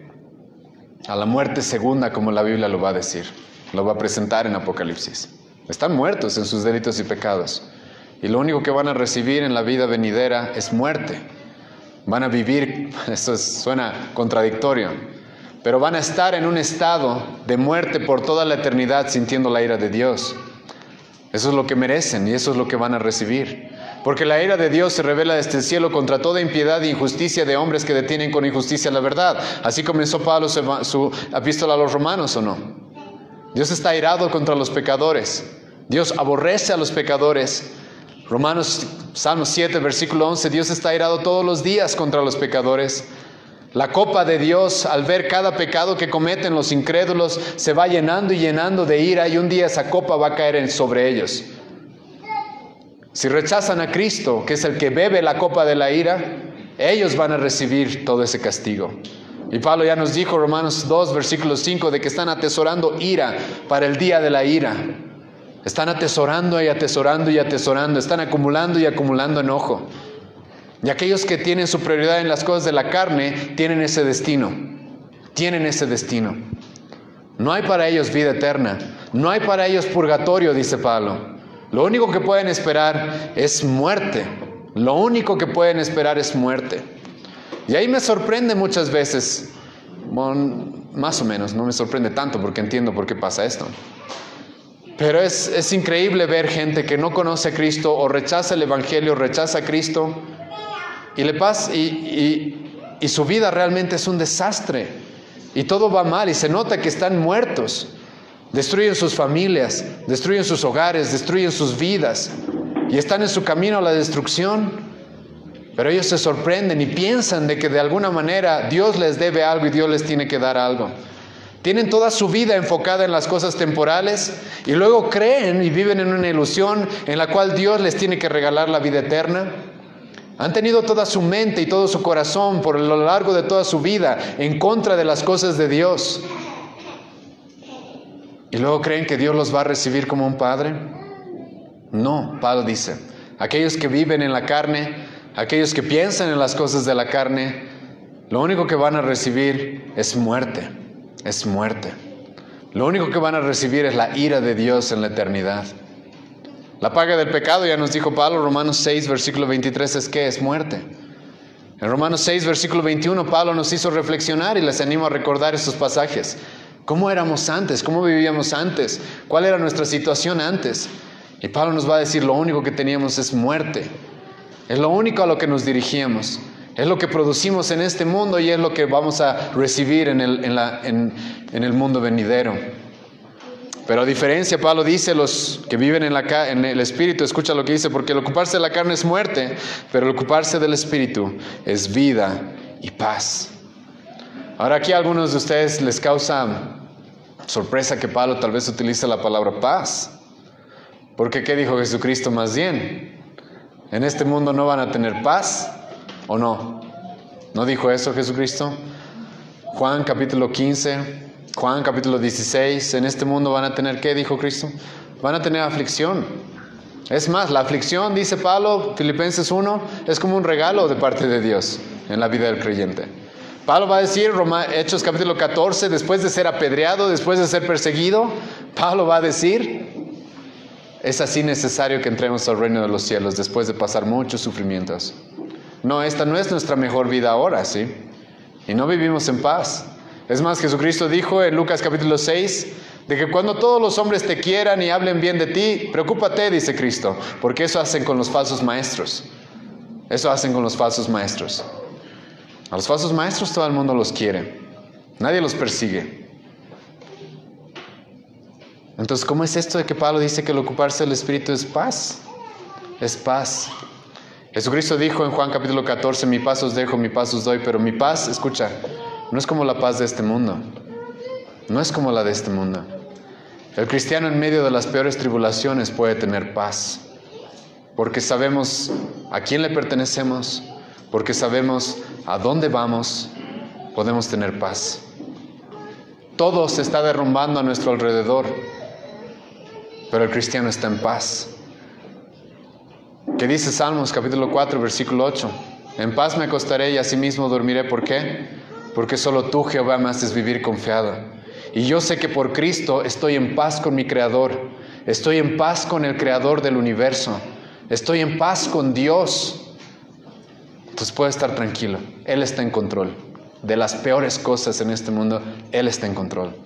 a la muerte segunda, como la Biblia lo va a decir, lo va a presentar en Apocalipsis. Están muertos en sus delitos y pecados, y lo único que van a recibir en la vida venidera es muerte. Van a vivir, esto es, suena contradictorio, pero van a estar en un estado de muerte por toda la eternidad sintiendo la ira de Dios. Eso es lo que merecen y eso es lo que van a recibir. Porque la ira de Dios se revela desde el cielo contra toda impiedad e injusticia de hombres que detienen con injusticia la verdad. Así comenzó Pablo su, su epístola a los romanos, ¿o no? Dios está airado contra los pecadores. Dios aborrece a los pecadores. Romanos, Salmo siete, versículo once, Dios está airado todos los días contra los pecadores. La copa de Dios, al ver cada pecado que cometen los incrédulos, se va llenando y llenando de ira, y un día esa copa va a caer en sobre ellos. Si rechazan a Cristo, que es el que bebe la copa de la ira, ellos van a recibir todo ese castigo. Y Pablo ya nos dijo, Romanos dos, versículo cinco, de que están atesorando ira para el día de la ira. Están atesorando y atesorando y atesorando, están acumulando y acumulando enojo. Y aquellos que tienen su prioridad en las cosas de la carne, tienen ese destino, tienen ese destino. No hay para ellos vida eterna, no hay para ellos purgatorio, dice Pablo. Lo único que pueden esperar es muerte. Lo único que pueden esperar es muerte. Y ahí me sorprende muchas veces, bueno, más o menos, no me sorprende tanto porque entiendo por qué pasa esto. Pero es, es increíble ver gente que no conoce a Cristo o rechaza el Evangelio, rechaza a Cristo y, le pasa, y, y, y su vida realmente es un desastre. Y todo va mal y se nota que están muertos. Destruyen sus familias, destruyen sus hogares, destruyen sus vidas y están en su camino a la destrucción. Pero ellos se sorprenden y piensan de que de alguna manera Dios les debe algo y Dios les tiene que dar algo. Tienen toda su vida enfocada en las cosas temporales y luego creen y viven en una ilusión en la cual Dios les tiene que regalar la vida eterna. Han tenido toda su mente y todo su corazón por lo largo de toda su vida en contra de las cosas de Dios. ¿Y luego creen que Dios los va a recibir como un padre? No, Pablo dice, aquellos que viven en la carne, aquellos que piensan en las cosas de la carne, lo único que van a recibir es muerte, es muerte. Lo único que van a recibir es la ira de Dios en la eternidad. La paga del pecado, ya nos dijo Pablo, Romanos seis, versículo veintitrés, es que es muerte. En Romanos seis, versículo veintiuno, Pablo nos hizo reflexionar y les animo a recordar estos pasajes. ¿Cómo éramos antes? ¿Cómo vivíamos antes? ¿Cuál era nuestra situación antes? Y Pablo nos va a decir, lo único que teníamos es muerte. Es lo único a lo que nos dirigíamos. Es lo que producimos en este mundo y es lo que vamos a recibir en el, en la, en, en el mundo venidero. Pero a diferencia, Pablo dice, los que viven en, la, en el Espíritu, escucha lo que dice, porque el ocuparse de la carne es muerte, pero el ocuparse del Espíritu es vida y paz. Ahora aquí a algunos de ustedes les causa sorpresa que Pablo tal vez utilice la palabra paz. Porque ¿qué dijo Jesucristo más bien? ¿En este mundo no van a tener paz o no? ¿No dijo eso Jesucristo? Juan capítulo quince, Juan capítulo dieciséis, en este mundo van a tener ¿qué dijo Cristo? Van a tener aflicción. Es más, la aflicción, dice Pablo, Filipenses uno, es como un regalo de parte de Dios en la vida del creyente. Pablo va a decir, Hechos capítulo catorce, después de ser apedreado, después de ser perseguido, Pablo va a decir, es así necesario que entremos al reino de los cielos después de pasar muchos sufrimientos. No, esta no es nuestra mejor vida ahora, ¿sí? Y no vivimos en paz. Es más, Jesucristo dijo en Lucas capítulo seis, de que cuando todos los hombres te quieran y hablen bien de ti, preocúpate, dice Cristo, porque eso hacen con los falsos maestros. Eso hacen con los falsos maestros. A los falsos maestros todo el mundo los quiere. Nadie los persigue. Entonces, ¿cómo es esto de que Pablo dice que el ocuparse del Espíritu es paz? Es paz. Jesucristo dijo en Juan capítulo catorce, mi paz os dejo, mi paz os doy, pero mi paz, escucha, no es como la paz de este mundo. No es como la de este mundo. El cristiano en medio de las peores tribulaciones puede tener paz. Porque sabemos a quién le pertenecemos, porque sabemos a dónde vamos, podemos tener paz. Todo se está derrumbando a nuestro alrededor, pero el cristiano está en paz. ¿Qué dice Salmos capítulo cuatro, versículo ocho? En paz me acostaré y asimismo dormiré. ¿Por qué? porque solo tú, Jehová, me haces vivir confiado. Y yo sé que por Cristo estoy en paz con mi Creador, estoy en paz con el Creador del universo, estoy en paz con Dios. Entonces puedo estar tranquilo, Él está en control. De las peores cosas en este mundo, Él está en control.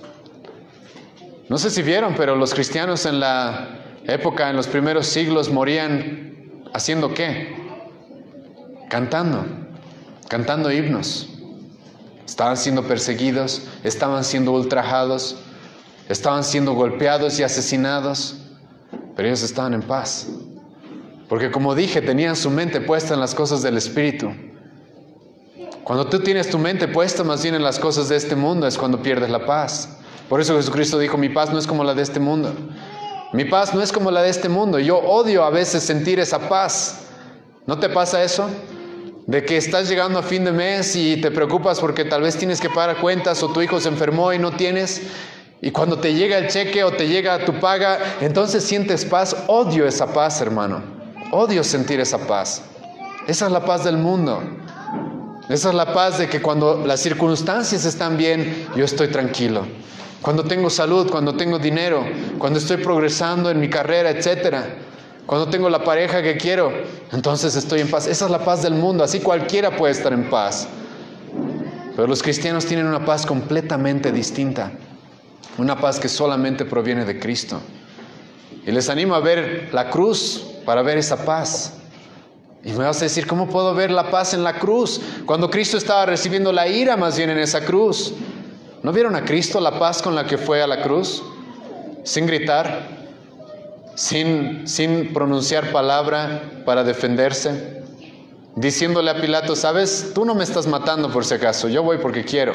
No sé si vieron, pero los cristianos en la época, en los primeros siglos, morían ¿haciendo qué? Cantando, cantando himnos. Estaban siendo perseguidos, estaban siendo ultrajados, estaban siendo golpeados y asesinados, pero ellos estaban en paz. Porque como dije, tenían su mente puesta en las cosas del Espíritu. Cuando tú tienes tu mente puesta más bien en las cosas de este mundo, es cuando pierdes la paz. Por eso Jesucristo dijo, mi paz no es como la de este mundo. Mi paz no es como la de este mundo. Yo odio a veces sentir esa paz. ¿No te pasa eso? De que estás llegando a fin de mes y te preocupas porque tal vez tienes que pagar cuentas o tu hijo se enfermó y no tienes. Y cuando te llega el cheque o te llega tu paga, entonces sientes paz. Odio esa paz, hermano. Odio sentir esa paz. Esa es la paz del mundo. Esa es la paz de que cuando las circunstancias están bien, yo estoy tranquilo. Cuando tengo salud, cuando tengo dinero, cuando estoy progresando en mi carrera, etcétera. Cuando tengo la pareja que quiero, entonces estoy en paz. Esa es la paz del mundo. Así cualquiera puede estar en paz. Pero los cristianos tienen una paz completamente distinta. Una paz que solamente proviene de Cristo. Y les animo a ver la cruz para ver esa paz. Y me vas a decir, ¿cómo puedo ver la paz en la cruz? Cuando Cristo estaba recibiendo la ira más bien en esa cruz. ¿No vieron a Cristo la paz con la que fue a la cruz? Sin gritar. Sin, sin pronunciar palabra para defenderse, diciéndole a Pilato, ¿sabes? Tú no me estás matando por si acaso, yo voy porque quiero.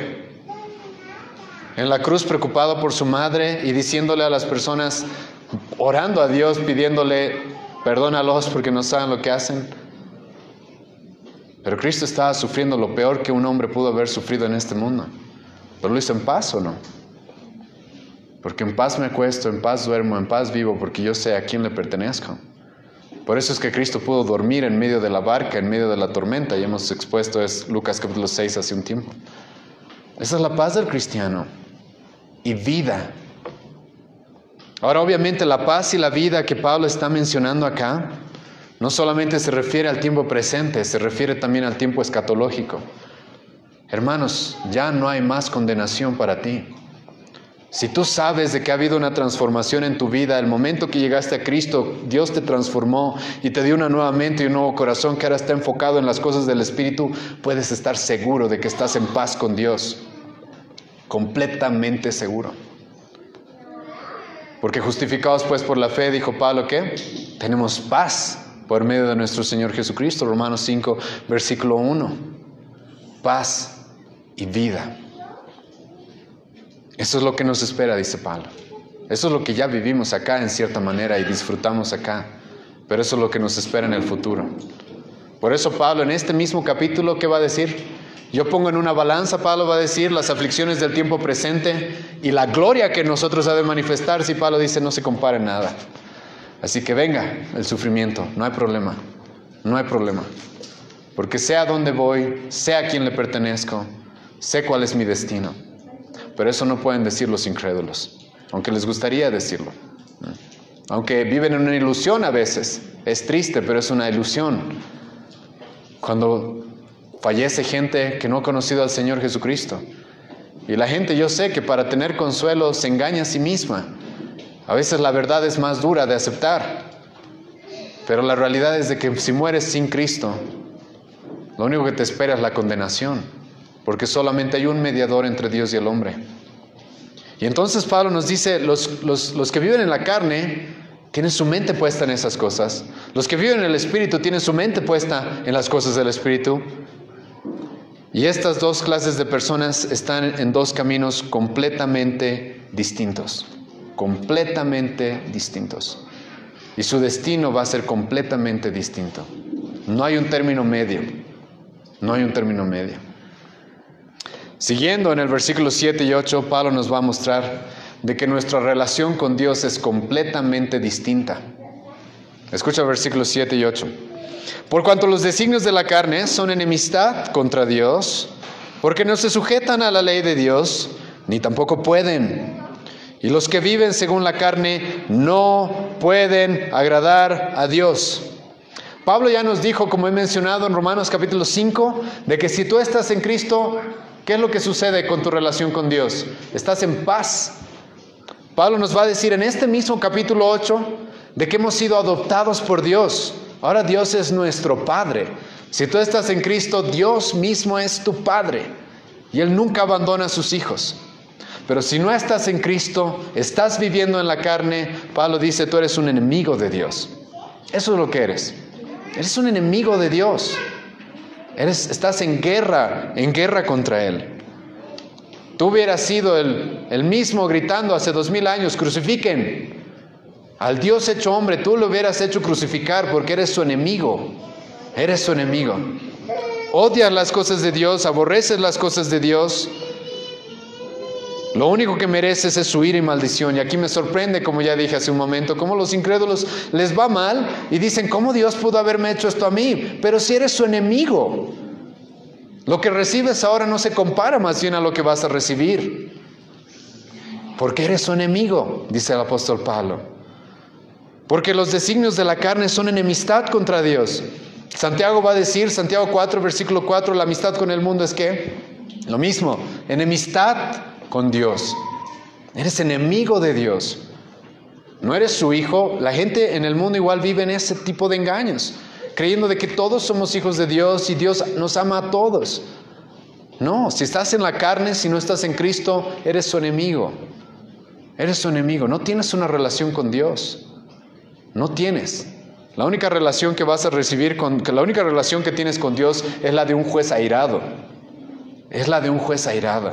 En la cruz preocupado por su madre y diciéndole a las personas, orando a Dios, pidiéndole, perdónalos porque no saben lo que hacen. Pero Cristo estaba sufriendo lo peor que un hombre pudo haber sufrido en este mundo. ¿Pero lo hizo en paz o no? Porque en paz me acuesto, en paz duermo, en paz vivo, porque yo sé a quién le pertenezco. Por eso es que Cristo pudo dormir en medio de la barca, en medio de la tormenta, y hemos expuesto es Lucas capítulo seis hace un tiempo. Esa es la paz del cristiano. Y vida. Ahora obviamente la paz y la vida que Pablo está mencionando acá, no solamente se refiere al tiempo presente, se refiere también al tiempo escatológico. Hermanos, ya no hay más condenación para ti. Si tú sabes de que ha habido una transformación en tu vida, el momento que llegaste a Cristo, Dios te transformó y te dio una nueva mente y un nuevo corazón que ahora está enfocado en las cosas del Espíritu, puedes estar seguro de que estás en paz con Dios. Completamente seguro. Porque justificados pues por la fe, dijo Pablo, ¿qué? Tenemos paz por medio de nuestro Señor Jesucristo. Romanos cinco, versículo uno. Paz y vida. Eso es lo que nos espera, dice Pablo. Eso es lo que ya vivimos acá en cierta manera y disfrutamos acá. Pero eso es lo que nos espera en el futuro. Por eso Pablo en este mismo capítulo, ¿qué va a decir? Yo pongo en una balanza, Pablo va a decir, las aflicciones del tiempo presente y la gloria que en nosotros ha de manifestarse. Y Pablo dice, no se compara en nada. Así que venga el sufrimiento, no hay problema. No hay problema. Porque sé a dónde voy, sé a quién le pertenezco, sé cuál es mi destino. Pero eso no pueden decir los incrédulos, aunque les gustaría decirlo. Aunque viven en una ilusión a veces. Es triste, pero es una ilusión. Cuando fallece gente que no ha conocido al Señor Jesucristo. Y la gente, yo sé que para tener consuelo se engaña a sí misma. A veces la verdad es más dura de aceptar. Pero la realidad es de que si mueres sin Cristo, lo único que te espera es la condenación. Porque solamente hay un mediador entre Dios y el hombre. Y entonces Pablo nos dice, los, los, los que viven en la carne tienen su mente puesta en esas cosas. Los que viven en el Espíritu tienen su mente puesta en las cosas del Espíritu. Y estas dos clases de personas están en dos caminos completamente distintos. Completamente distintos. Y su destino va a ser completamente distinto. No hay un término medio. No hay un término medio. Siguiendo en el versículo siete y ocho, Pablo nos va a mostrar de que nuestra relación con Dios es completamente distinta. Escucha versículos siete y ocho. Por cuanto los designios de la carne son enemistad contra Dios, porque no se sujetan a la ley de Dios, ni tampoco pueden. Y los que viven según la carne no pueden agradar a Dios. Pablo ya nos dijo, como he mencionado en Romanos capítulo cinco, de que si tú estás en Cristo, ¿qué es lo que sucede con tu relación con Dios? Estás en paz. Pablo nos va a decir en este mismo capítulo ocho de que hemos sido adoptados por Dios. Ahora Dios es nuestro Padre. Si tú estás en Cristo, Dios mismo es tu Padre y Él nunca abandona a sus hijos. Pero si no estás en Cristo, estás viviendo en la carne, Pablo dice, tú eres un enemigo de Dios. Eso es lo que eres. Eres un enemigo de Dios. Eres, estás en guerra, en guerra contra Él. Tú hubieras sido el, el mismo gritando hace dos mil años, crucifiquen al Dios hecho hombre. Tú lo hubieras hecho crucificar porque eres su enemigo. Eres su enemigo. Odias las cosas de Dios, aborreces las cosas de Dios. Lo único que mereces es su ira y maldición. Y aquí me sorprende, como ya dije hace un momento, cómo los incrédulos les va mal y dicen, ¿cómo Dios pudo haberme hecho esto a mí? Pero si eres su enemigo, lo que recibes ahora no se compara más bien a lo que vas a recibir. Porque eres su enemigo, dice el apóstol Pablo. Porque los designios de la carne son enemistad contra Dios. Santiago va a decir, Santiago cuatro, versículo cuatro, la amistad con el mundo es ¿qué? Lo mismo, enemistad con Dios. Eres enemigo de Dios. No eres su hijo. La gente en el mundo igual vive en ese tipo de engaños, creyendo de que todos somos hijos de Dios y Dios nos ama a todos. No, si estás en la carne, si no estás en Cristo, eres su enemigo. Eres su enemigo. No tienes una relación con Dios. No tienes. La única relación que vas a recibir, con, que la única relación que tienes con Dios es la de un juez airado. Es la de un juez airado.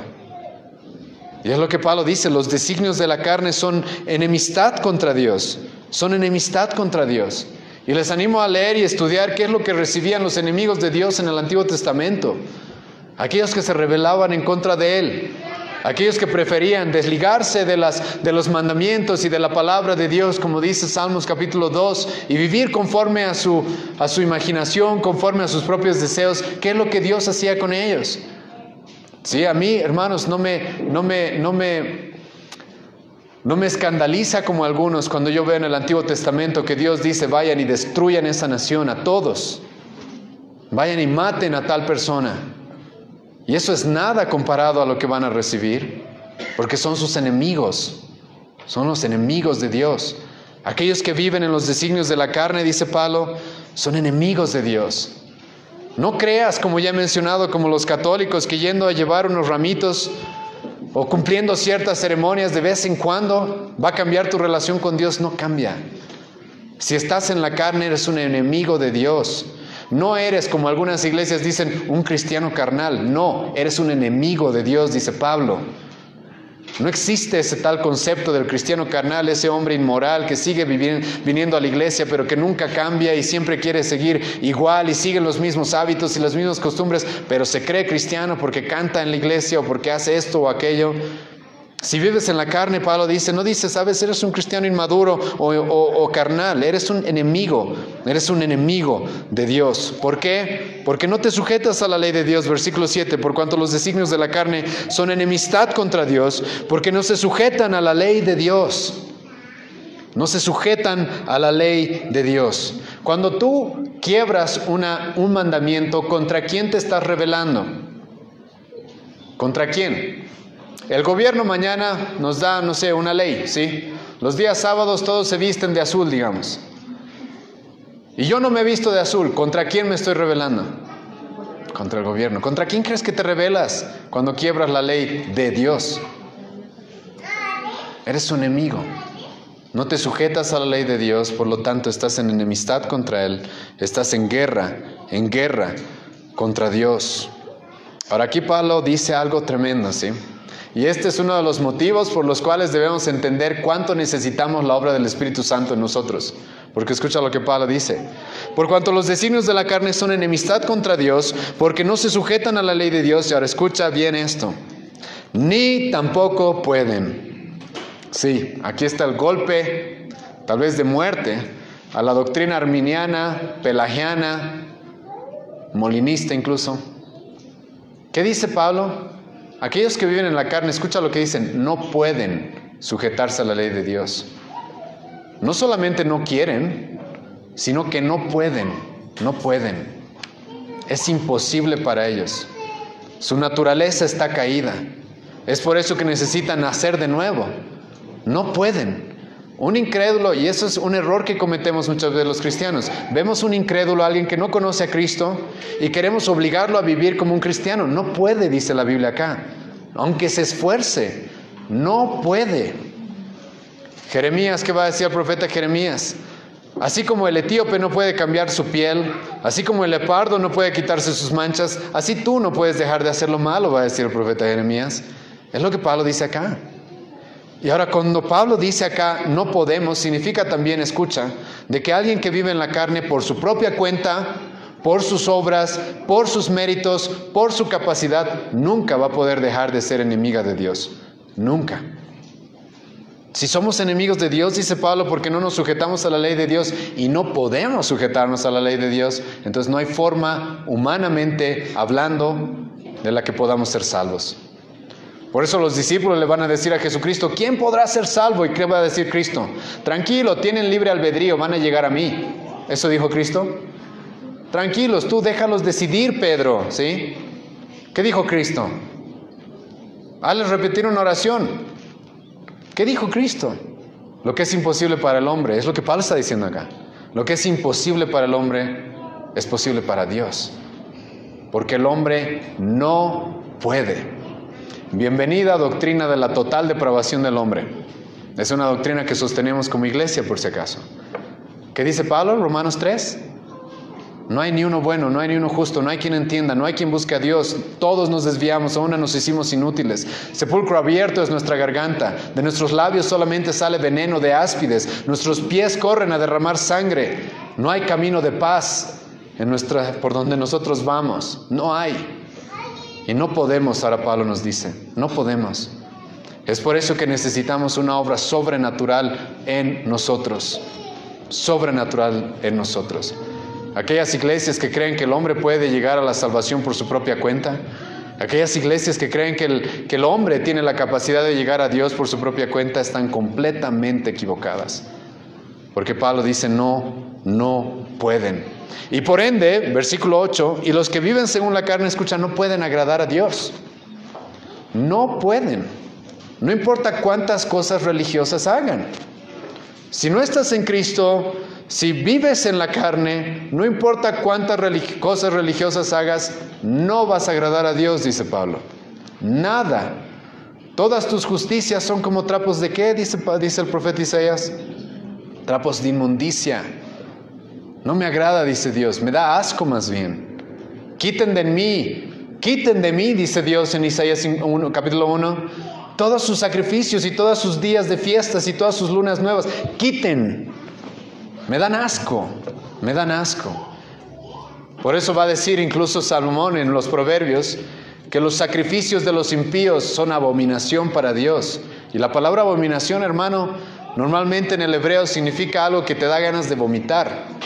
Y es lo que Pablo dice, los designios de la carne son enemistad contra Dios. Son enemistad contra Dios. Y les animo a leer y estudiar qué es lo que recibían los enemigos de Dios en el Antiguo Testamento. Aquellos que se rebelaban en contra de Él. Aquellos que preferían desligarse de, las, de los mandamientos y de la palabra de Dios, como dice Salmos capítulo dos, y vivir conforme a su, a su imaginación, conforme a sus propios deseos. ¿Qué es lo que Dios hacía con ellos? Sí, a mí, hermanos, no me, no me, no me, no me escandaliza como algunos cuando yo veo en el Antiguo Testamento que Dios dice, vayan y destruyan esa nación, a todos. Vayan y maten a tal persona. Y eso es nada comparado a lo que van a recibir, porque son sus enemigos, son los enemigos de Dios. Aquellos que viven en los designios de la carne, dice Pablo, son enemigos de Dios. No creas, como ya he mencionado, como los católicos, que yendo a llevar unos ramitos o cumpliendo ciertas ceremonias de vez en cuando va a cambiar tu relación con Dios. No cambia. Si estás en la carne, eres un enemigo de Dios. No eres, como algunas iglesias dicen, un cristiano carnal. No, eres un enemigo de Dios, dice Pablo. No existe ese tal concepto del cristiano carnal, ese hombre inmoral que sigue viviendo, viniendo a la iglesia, pero que nunca cambia y siempre quiere seguir igual y sigue los mismos hábitos y las mismas costumbres, pero se cree cristiano porque canta en la iglesia o porque hace esto o aquello. Si vives en la carne, Pablo dice, no dice, sabes, eres un cristiano inmaduro o, o, o carnal, eres un enemigo, eres un enemigo de Dios. ¿Por qué? Porque no te sujetas a la ley de Dios, versículo siete, por cuanto los designios de la carne son enemistad contra Dios, porque no se sujetan a la ley de Dios. No se sujetan a la ley de Dios. Cuando tú quiebras una, un mandamiento, ¿contra quién te estás rebelando? ¿Contra quién? El gobierno mañana nos da, no sé, una ley, ¿sí? Los días sábados todos se visten de azul, digamos. Y yo no me he visto de azul. ¿Contra quién me estoy rebelando? Contra el gobierno. ¿Contra quién crees que te rebelas cuando quiebras la ley de Dios? Eres su enemigo. No te sujetas a la ley de Dios, por lo tanto estás en enemistad contra Él. Estás en guerra, en guerra contra Dios. Ahora aquí Pablo dice algo tremendo, ¿sí? Y este es uno de los motivos por los cuales debemos entender cuánto necesitamos la obra del Espíritu Santo en nosotros. Porque escucha lo que Pablo dice. Por cuanto los designios de la carne son enemistad contra Dios, porque no se sujetan a la ley de Dios. Y ahora escucha bien esto. Ni tampoco pueden. Sí, aquí está el golpe, tal vez de muerte, a la doctrina arminiana, pelagiana, molinista incluso. ¿Qué dice Pablo? Aquellos que viven en la carne, escucha lo que dicen, no pueden sujetarse a la ley de Dios. No solamente no quieren, sino que no pueden, no pueden. Es imposible para ellos. Su naturaleza está caída. Es por eso que necesitan nacer de nuevo. No pueden. Un incrédulo, y eso es un error que cometemos muchas veces los cristianos. Vemos un incrédulo, alguien que no conoce a Cristo, y queremos obligarlo a vivir como un cristiano. No puede, dice la Biblia acá. Aunque se esfuerce, no puede. Jeremías, ¿qué va a decir el profeta Jeremías? Así como el etíope no puede cambiar su piel, así como el leopardo no puede quitarse sus manchas, así tú no puedes dejar de hacer lo malo, va a decir el profeta Jeremías. Es lo que Pablo dice acá. Y ahora cuando Pablo dice acá, no podemos, significa también, escucha, de que alguien que vive en la carne por su propia cuenta, por sus obras, por sus méritos, por su capacidad, nunca va a poder dejar de ser enemiga de Dios. Nunca. Si somos enemigos de Dios, dice Pablo, porque no nos sujetamos a la ley de Dios y no podemos sujetarnos a la ley de Dios, entonces no hay forma, humanamente hablando, de la que podamos ser salvos. Por eso los discípulos le van a decir a Jesucristo, ¿quién podrá ser salvo? ¿Y qué va a decir Cristo? Tranquilo, tienen libre albedrío, van a llegar a mí. ¿Eso dijo Cristo? Tranquilos, tú déjalos decidir, Pedro, ¿sí? ¿Qué dijo Cristo? Hazles repetir una oración. ¿Qué dijo Cristo? Lo que es imposible para el hombre, es lo que Pablo está diciendo acá. Lo que es imposible para el hombre es posible para Dios. Porque el hombre no puede. Bienvenida doctrina de la total depravación del hombre. Es una doctrina que sostenemos como iglesia, por si acaso. ¿Qué dice Pablo? Romanos tres. No hay ni uno bueno, no hay ni uno justo, no hay quien entienda, no hay quien busque a Dios. Todos nos desviamos, aún nos hicimos inútiles. Sepulcro abierto es nuestra garganta. De nuestros labios solamente sale veneno de áspides. Nuestros pies corren a derramar sangre. No hay camino de paz en nuestra, por donde nosotros vamos. No hay. Y no podemos, ahora Pablo nos dice, no podemos. Es por eso que necesitamos una obra sobrenatural en nosotros. Sobrenatural en nosotros. Aquellas iglesias que creen que el hombre puede llegar a la salvación por su propia cuenta. Aquellas iglesias que creen que el, que el hombre tiene la capacidad de llegar a Dios por su propia cuenta están completamente equivocadas. Porque Pablo dice, no, no pueden. Y por ende, versículo ocho, y los que viven según la carne, escucha, no pueden agradar a Dios. No pueden. No importa cuántas cosas religiosas hagan. Si no estás en Cristo, si vives en la carne, no importa cuántas religi- cosas religiosas hagas, no vas a agradar a Dios, dice Pablo. Nada. Todas tus justicias son como trapos de ¿qué? Dice, dice el profeta Isaías. Trapos de inmundicia. No me agrada, dice Dios, me da asco más bien. Quiten de mí, quiten de mí, dice Dios en Isaías uno, capítulo uno, todos sus sacrificios y todos sus días de fiestas y todas sus lunas nuevas. Quiten. Me dan asco, me dan asco. Por eso va a decir incluso Salomón en los Proverbios que los sacrificios de los impíos son abominación para Dios. Y la palabra abominación, hermano, normalmente en el hebreo significa algo que te da ganas de vomitar.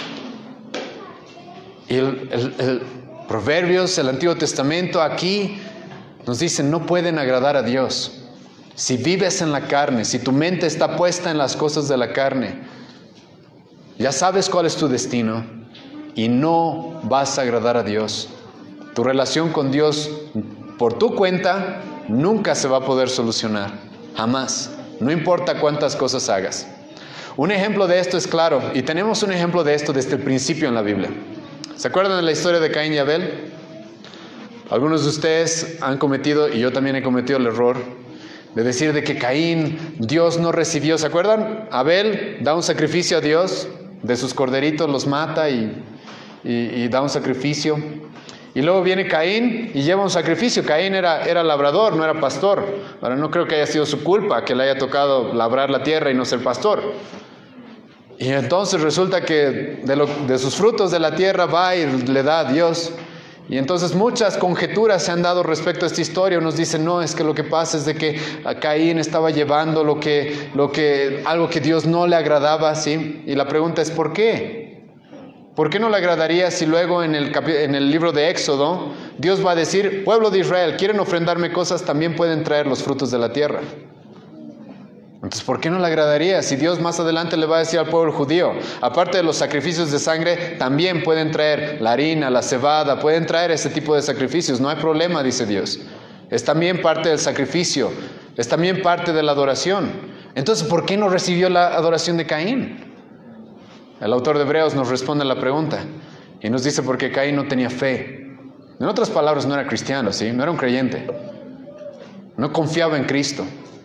Y el, el, el Proverbios, el Antiguo Testamento, aquí nos dicen, no pueden agradar a Dios. Si vives en la carne, si tu mente está puesta en las cosas de la carne, ya sabes cuál es tu destino y no vas a agradar a Dios. Tu relación con Dios, por tu cuenta, nunca se va a poder solucionar. Jamás. No importa cuántas cosas hagas. Un ejemplo de esto es claro, y tenemos un ejemplo de esto desde el principio en la Biblia. ¿Se acuerdan de la historia de Caín y Abel? Algunos de ustedes han cometido, y yo también he cometido el error, de decir de que Caín, Dios no recibió. ¿Se acuerdan? Abel da un sacrificio a Dios, de sus corderitos los mata y, y, y da un sacrificio. Y luego viene Caín y lleva un sacrificio. Caín era, era labrador, no era pastor. Ahora no creo que haya sido su culpa que le haya tocado labrar la tierra y no ser pastor. Y entonces resulta que de, lo, de sus frutos de la tierra va y le da a Dios. Y entonces muchas conjeturas se han dado respecto a esta historia. Unos dicen, no, es que lo que pasa es de que Caín estaba llevando lo que, lo que, algo que Dios no le agradaba, ¿sí? Y la pregunta es, ¿por qué? ¿Por qué no le agradaría si luego en el, capi- en el libro de Éxodo Dios va a decir, pueblo de Israel, ¿quieren ofrendarme cosas? También pueden traer los frutos de la tierra. Entonces, ¿por qué no le agradaría? Si Dios más adelante le va a decir al pueblo judío, aparte de los sacrificios de sangre, también pueden traer la harina, la cebada, pueden traer ese tipo de sacrificios. No hay problema, dice Dios. Es también parte del sacrificio, es también parte de la adoración. Entonces, ¿por qué no recibió la adoración de Caín? El autor de Hebreos nos responde a la pregunta y nos dice porque Caín no tenía fe. En otras palabras, no era cristiano, ¿sí? No era un creyente. No confiaba en Cristo.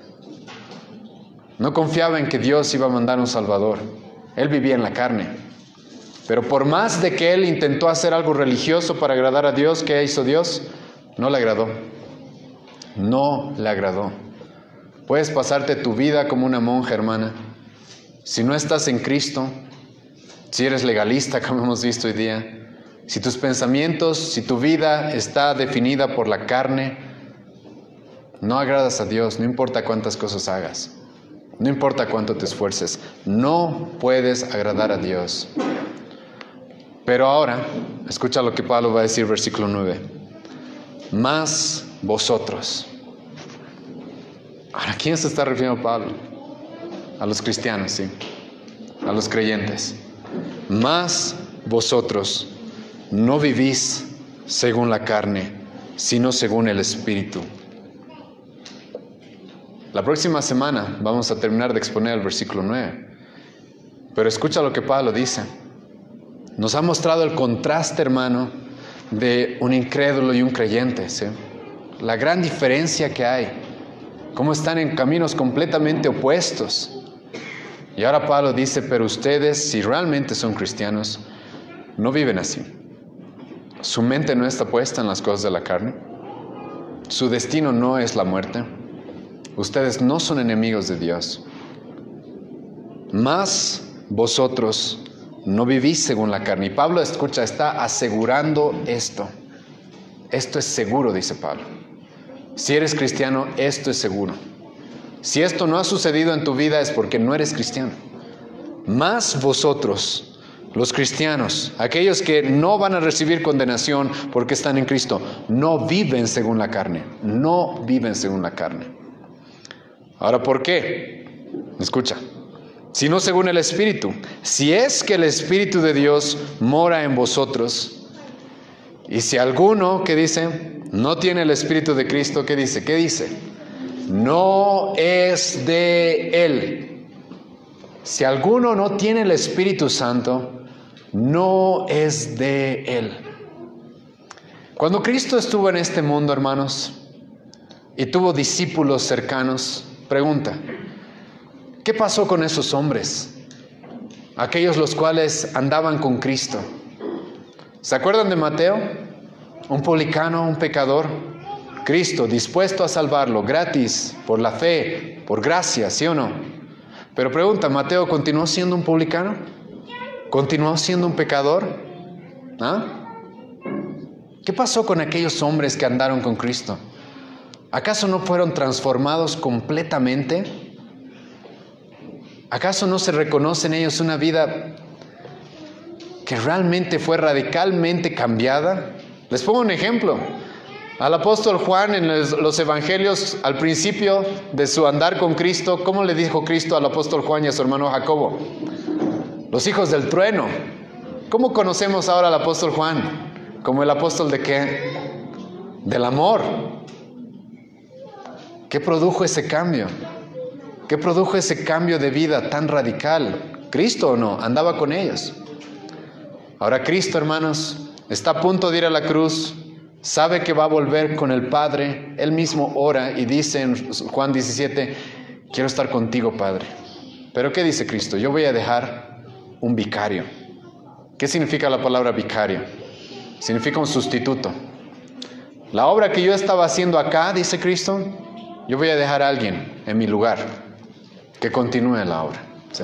No confiaba en que Dios iba a mandar un Salvador. Él vivía en la carne. Pero por más de que él intentó hacer algo religioso para agradar a Dios, ¿qué hizo Dios? No le agradó. No le agradó. Puedes pasarte tu vida como una monja, hermana. Si no estás en Cristo, si eres legalista, como hemos visto hoy día, si tus pensamientos, si tu vida está definida por la carne, no agradas a Dios, no importa cuántas cosas hagas. No importa cuánto te esfuerces, no puedes agradar a Dios. Pero ahora, escucha lo que Pablo va a decir, versículo nueve. Más vosotros. Ahora, ¿a quién se está refiriendo Pablo? A los cristianos, sí. A los creyentes. Más vosotros no vivís según la carne, sino según el Espíritu. La próxima semana vamos a terminar de exponer el versículo nueve. Pero escucha lo que Pablo dice. Nos ha mostrado el contraste, hermano, de un incrédulo y un creyente, ¿sí? La gran diferencia que hay. Cómo están en caminos completamente opuestos. Y ahora Pablo dice, pero ustedes, si realmente son cristianos, no viven así. Su mente no está puesta en las cosas de la carne. Su destino no es la muerte. Ustedes no son enemigos de Dios. Mas vosotros no vivís según la carne. Y Pablo, escucha, está asegurando esto. Esto es seguro, dice Pablo. Si eres cristiano, esto es seguro. Si esto no ha sucedido en tu vida es porque no eres cristiano. Mas vosotros, los cristianos, aquellos que no van a recibir condenación porque están en Cristo, no viven según la carne. No viven según la carne. Ahora, ¿por qué? Escucha. Sino según el Espíritu. Si es que el Espíritu de Dios mora en vosotros, y si alguno, ¿qué dice? No tiene el Espíritu de Cristo, ¿qué dice? ¿Qué dice? No es de Él. Si alguno no tiene el Espíritu Santo, no es de Él. Cuando Cristo estuvo en este mundo, hermanos, y tuvo discípulos cercanos, pregunta, ¿qué pasó con esos hombres? Aquellos los cuales andaban con Cristo. ¿Se acuerdan de Mateo? Un publicano, un pecador. Cristo dispuesto a salvarlo, gratis, por la fe, por gracia, ¿sí o no? Pero pregunta, ¿Mateo continuó siendo un publicano? ¿Continuó siendo un pecador? ¿Ah? ¿Qué pasó con aquellos hombres que andaron con Cristo? ¿Acaso no fueron transformados completamente? ¿Acaso no se reconoce en ellos una vida que realmente fue radicalmente cambiada? Les pongo un ejemplo. Al apóstol Juan en los evangelios, al principio de su andar con Cristo, ¿cómo le dijo Cristo al apóstol Juan y a su hermano Jacobo? Los hijos del trueno. ¿Cómo conocemos ahora al apóstol Juan? ¿Como el apóstol de qué? Del amor. ¿Qué produjo ese cambio? ¿Qué produjo ese cambio de vida tan radical? ¿Cristo o no? Andaba con ellos. Ahora Cristo, hermanos, está a punto de ir a la cruz, sabe que va a volver con el Padre, Él mismo ora y dice en Juan diecisiete, quiero estar contigo, Padre. ¿Pero qué dice Cristo? Yo voy a dejar un vicario. ¿Qué significa la palabra vicario? Significa un sustituto. La obra que yo estaba haciendo acá, dice Cristo, yo voy a dejar a alguien en mi lugar que continúe la obra. ¿Sí?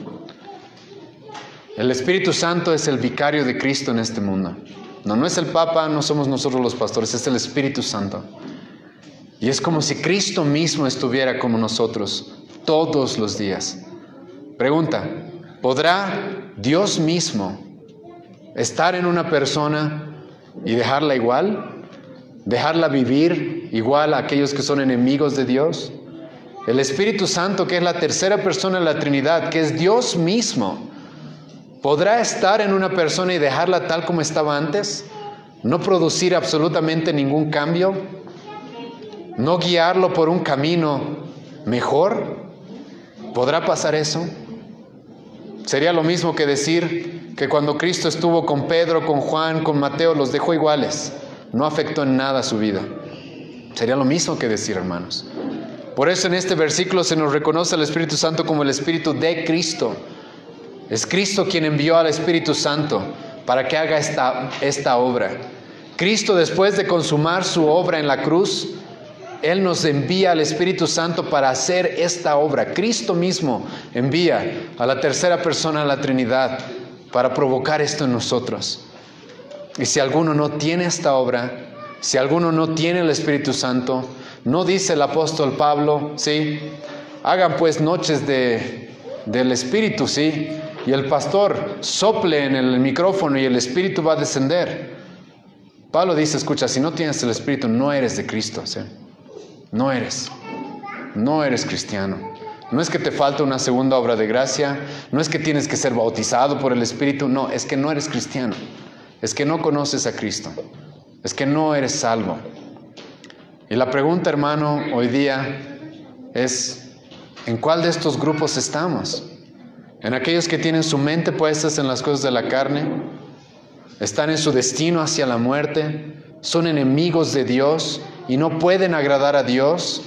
El Espíritu Santo es el vicario de Cristo en este mundo. No, no es el Papa, no somos nosotros los pastores, es el Espíritu Santo. Y es como si Cristo mismo estuviera como nosotros todos los días. Pregunta, ¿podrá Dios mismo estar en una persona y dejarla igual? dejarla vivir igual a aquellos que son enemigos de Dios. El Espíritu Santo, que es la tercera persona de la Trinidad, que es Dios mismo, ¿podrá estar en una persona y dejarla tal como estaba antes? ¿No producir absolutamente ningún cambio? ¿No guiarlo por un camino mejor? ¿Podrá pasar eso? Sería lo mismo que decir que cuando Cristo estuvo con Pedro, con Juan, con Mateo, los dejó iguales. No afectó en nada su vida. Sería lo mismo que decir, hermanos. Por eso en este versículo se nos reconoce al Espíritu Santo como el Espíritu de Cristo. Es Cristo quien envió al Espíritu Santo para que haga esta, esta obra. Cristo, después de consumar su obra en la cruz, Él nos envía al Espíritu Santo para hacer esta obra. Cristo mismo envía a la tercera persona de la Trinidad para provocar esto en nosotros. Y si alguno no tiene esta obra, si alguno no tiene el Espíritu Santo, no dice el apóstol Pablo, ¿sí? Hagan pues noches de, del Espíritu, ¿sí? Y el pastor sople en el micrófono y el Espíritu va a descender. Pablo dice, escucha, si no tienes el Espíritu, no eres de Cristo, ¿sí? No eres, no eres cristiano. No es que te falta una segunda obra de gracia, no es que tienes que ser bautizado por el Espíritu, no, es que no eres cristiano, es que no conoces a Cristo, es que no eres salvo. Y la pregunta, hermano, hoy día es, ¿en cuál de estos grupos estamos? ¿En aquellos que tienen su mente puestas en las cosas de la carne? ¿Están en su destino hacia la muerte? ¿Son enemigos de Dios y no pueden agradar a Dios?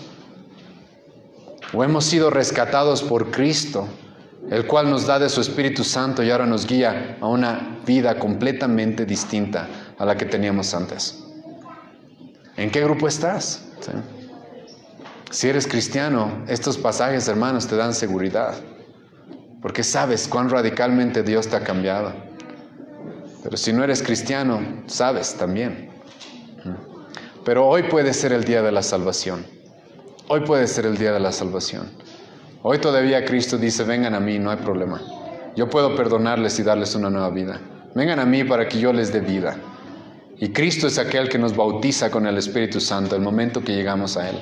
¿O hemos sido rescatados por Cristo, el cual nos da de su Espíritu Santo y ahora nos guía a una vida completamente distinta a la que teníamos antes? ¿En qué grupo estás? ¿Sí? Si eres cristiano, estos pasajes, hermanos, te dan seguridad, porque sabes cuán radicalmente Dios te ha cambiado. Pero si no eres cristiano, sabes también. Pero hoy puede ser el día de la salvación. Hoy puede ser el día de la salvación. Hoy todavía Cristo dice, vengan a mí, no hay problema. Yo puedo perdonarles y darles una nueva vida. Vengan a mí para que yo les dé vida. Y Cristo es aquel que nos bautiza con el Espíritu Santo el momento que llegamos a Él.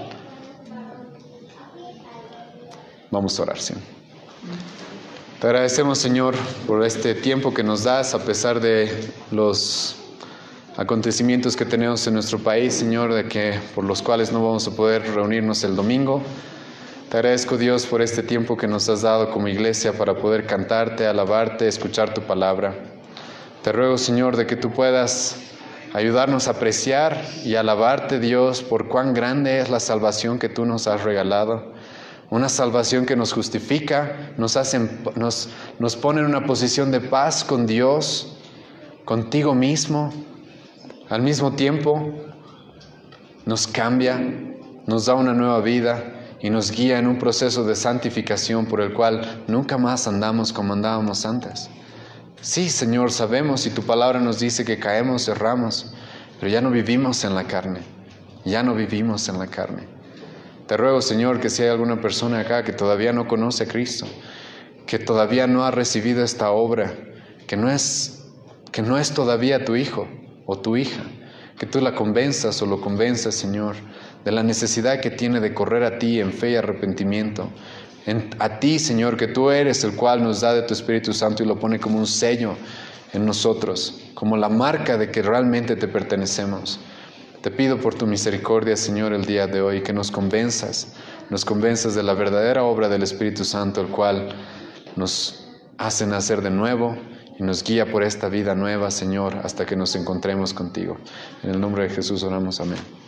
Vamos a orar, ¿sí? Te agradecemos, Señor, por este tiempo que nos das a pesar de los acontecimientos que tenemos en nuestro país, Señor, de que por los cuales no vamos a poder reunirnos el domingo. Te agradezco, Dios, por este tiempo que nos has dado como iglesia para poder cantarte, alabarte, escuchar tu palabra. Te ruego, Señor, de que tú puedas ayudarnos a apreciar y alabarte, Dios, por cuán grande es la salvación que tú nos has regalado. Una salvación que nos justifica, nos, hace, nos, nos pone en una posición de paz con Dios, contigo mismo. Al mismo tiempo, nos cambia, nos da una nueva vida y nos guía en un proceso de santificación por el cual nunca más andamos como andábamos antes. Sí, Señor, sabemos y tu palabra nos dice que caemos, erramos, pero ya no vivimos en la carne, ya no vivimos en la carne. Te ruego, Señor, que si hay alguna persona acá que todavía no conoce a Cristo, que todavía no ha recibido esta obra, que no es, que no es todavía tu hijo o tu hija, que tú la convenzas o lo convenzas, Señor, de la necesidad que tiene de correr a ti en fe y arrepentimiento. En, a ti, Señor, que tú eres el cual nos da de tu Espíritu Santo y lo pone como un sello en nosotros, como la marca de que realmente te pertenecemos. Te pido por tu misericordia, Señor, el día de hoy, que nos convenzas, nos convenzas de la verdadera obra del Espíritu Santo, el cual nos hace nacer de nuevo y nos guía por esta vida nueva, Señor, hasta que nos encontremos contigo. En el nombre de Jesús oramos, amén.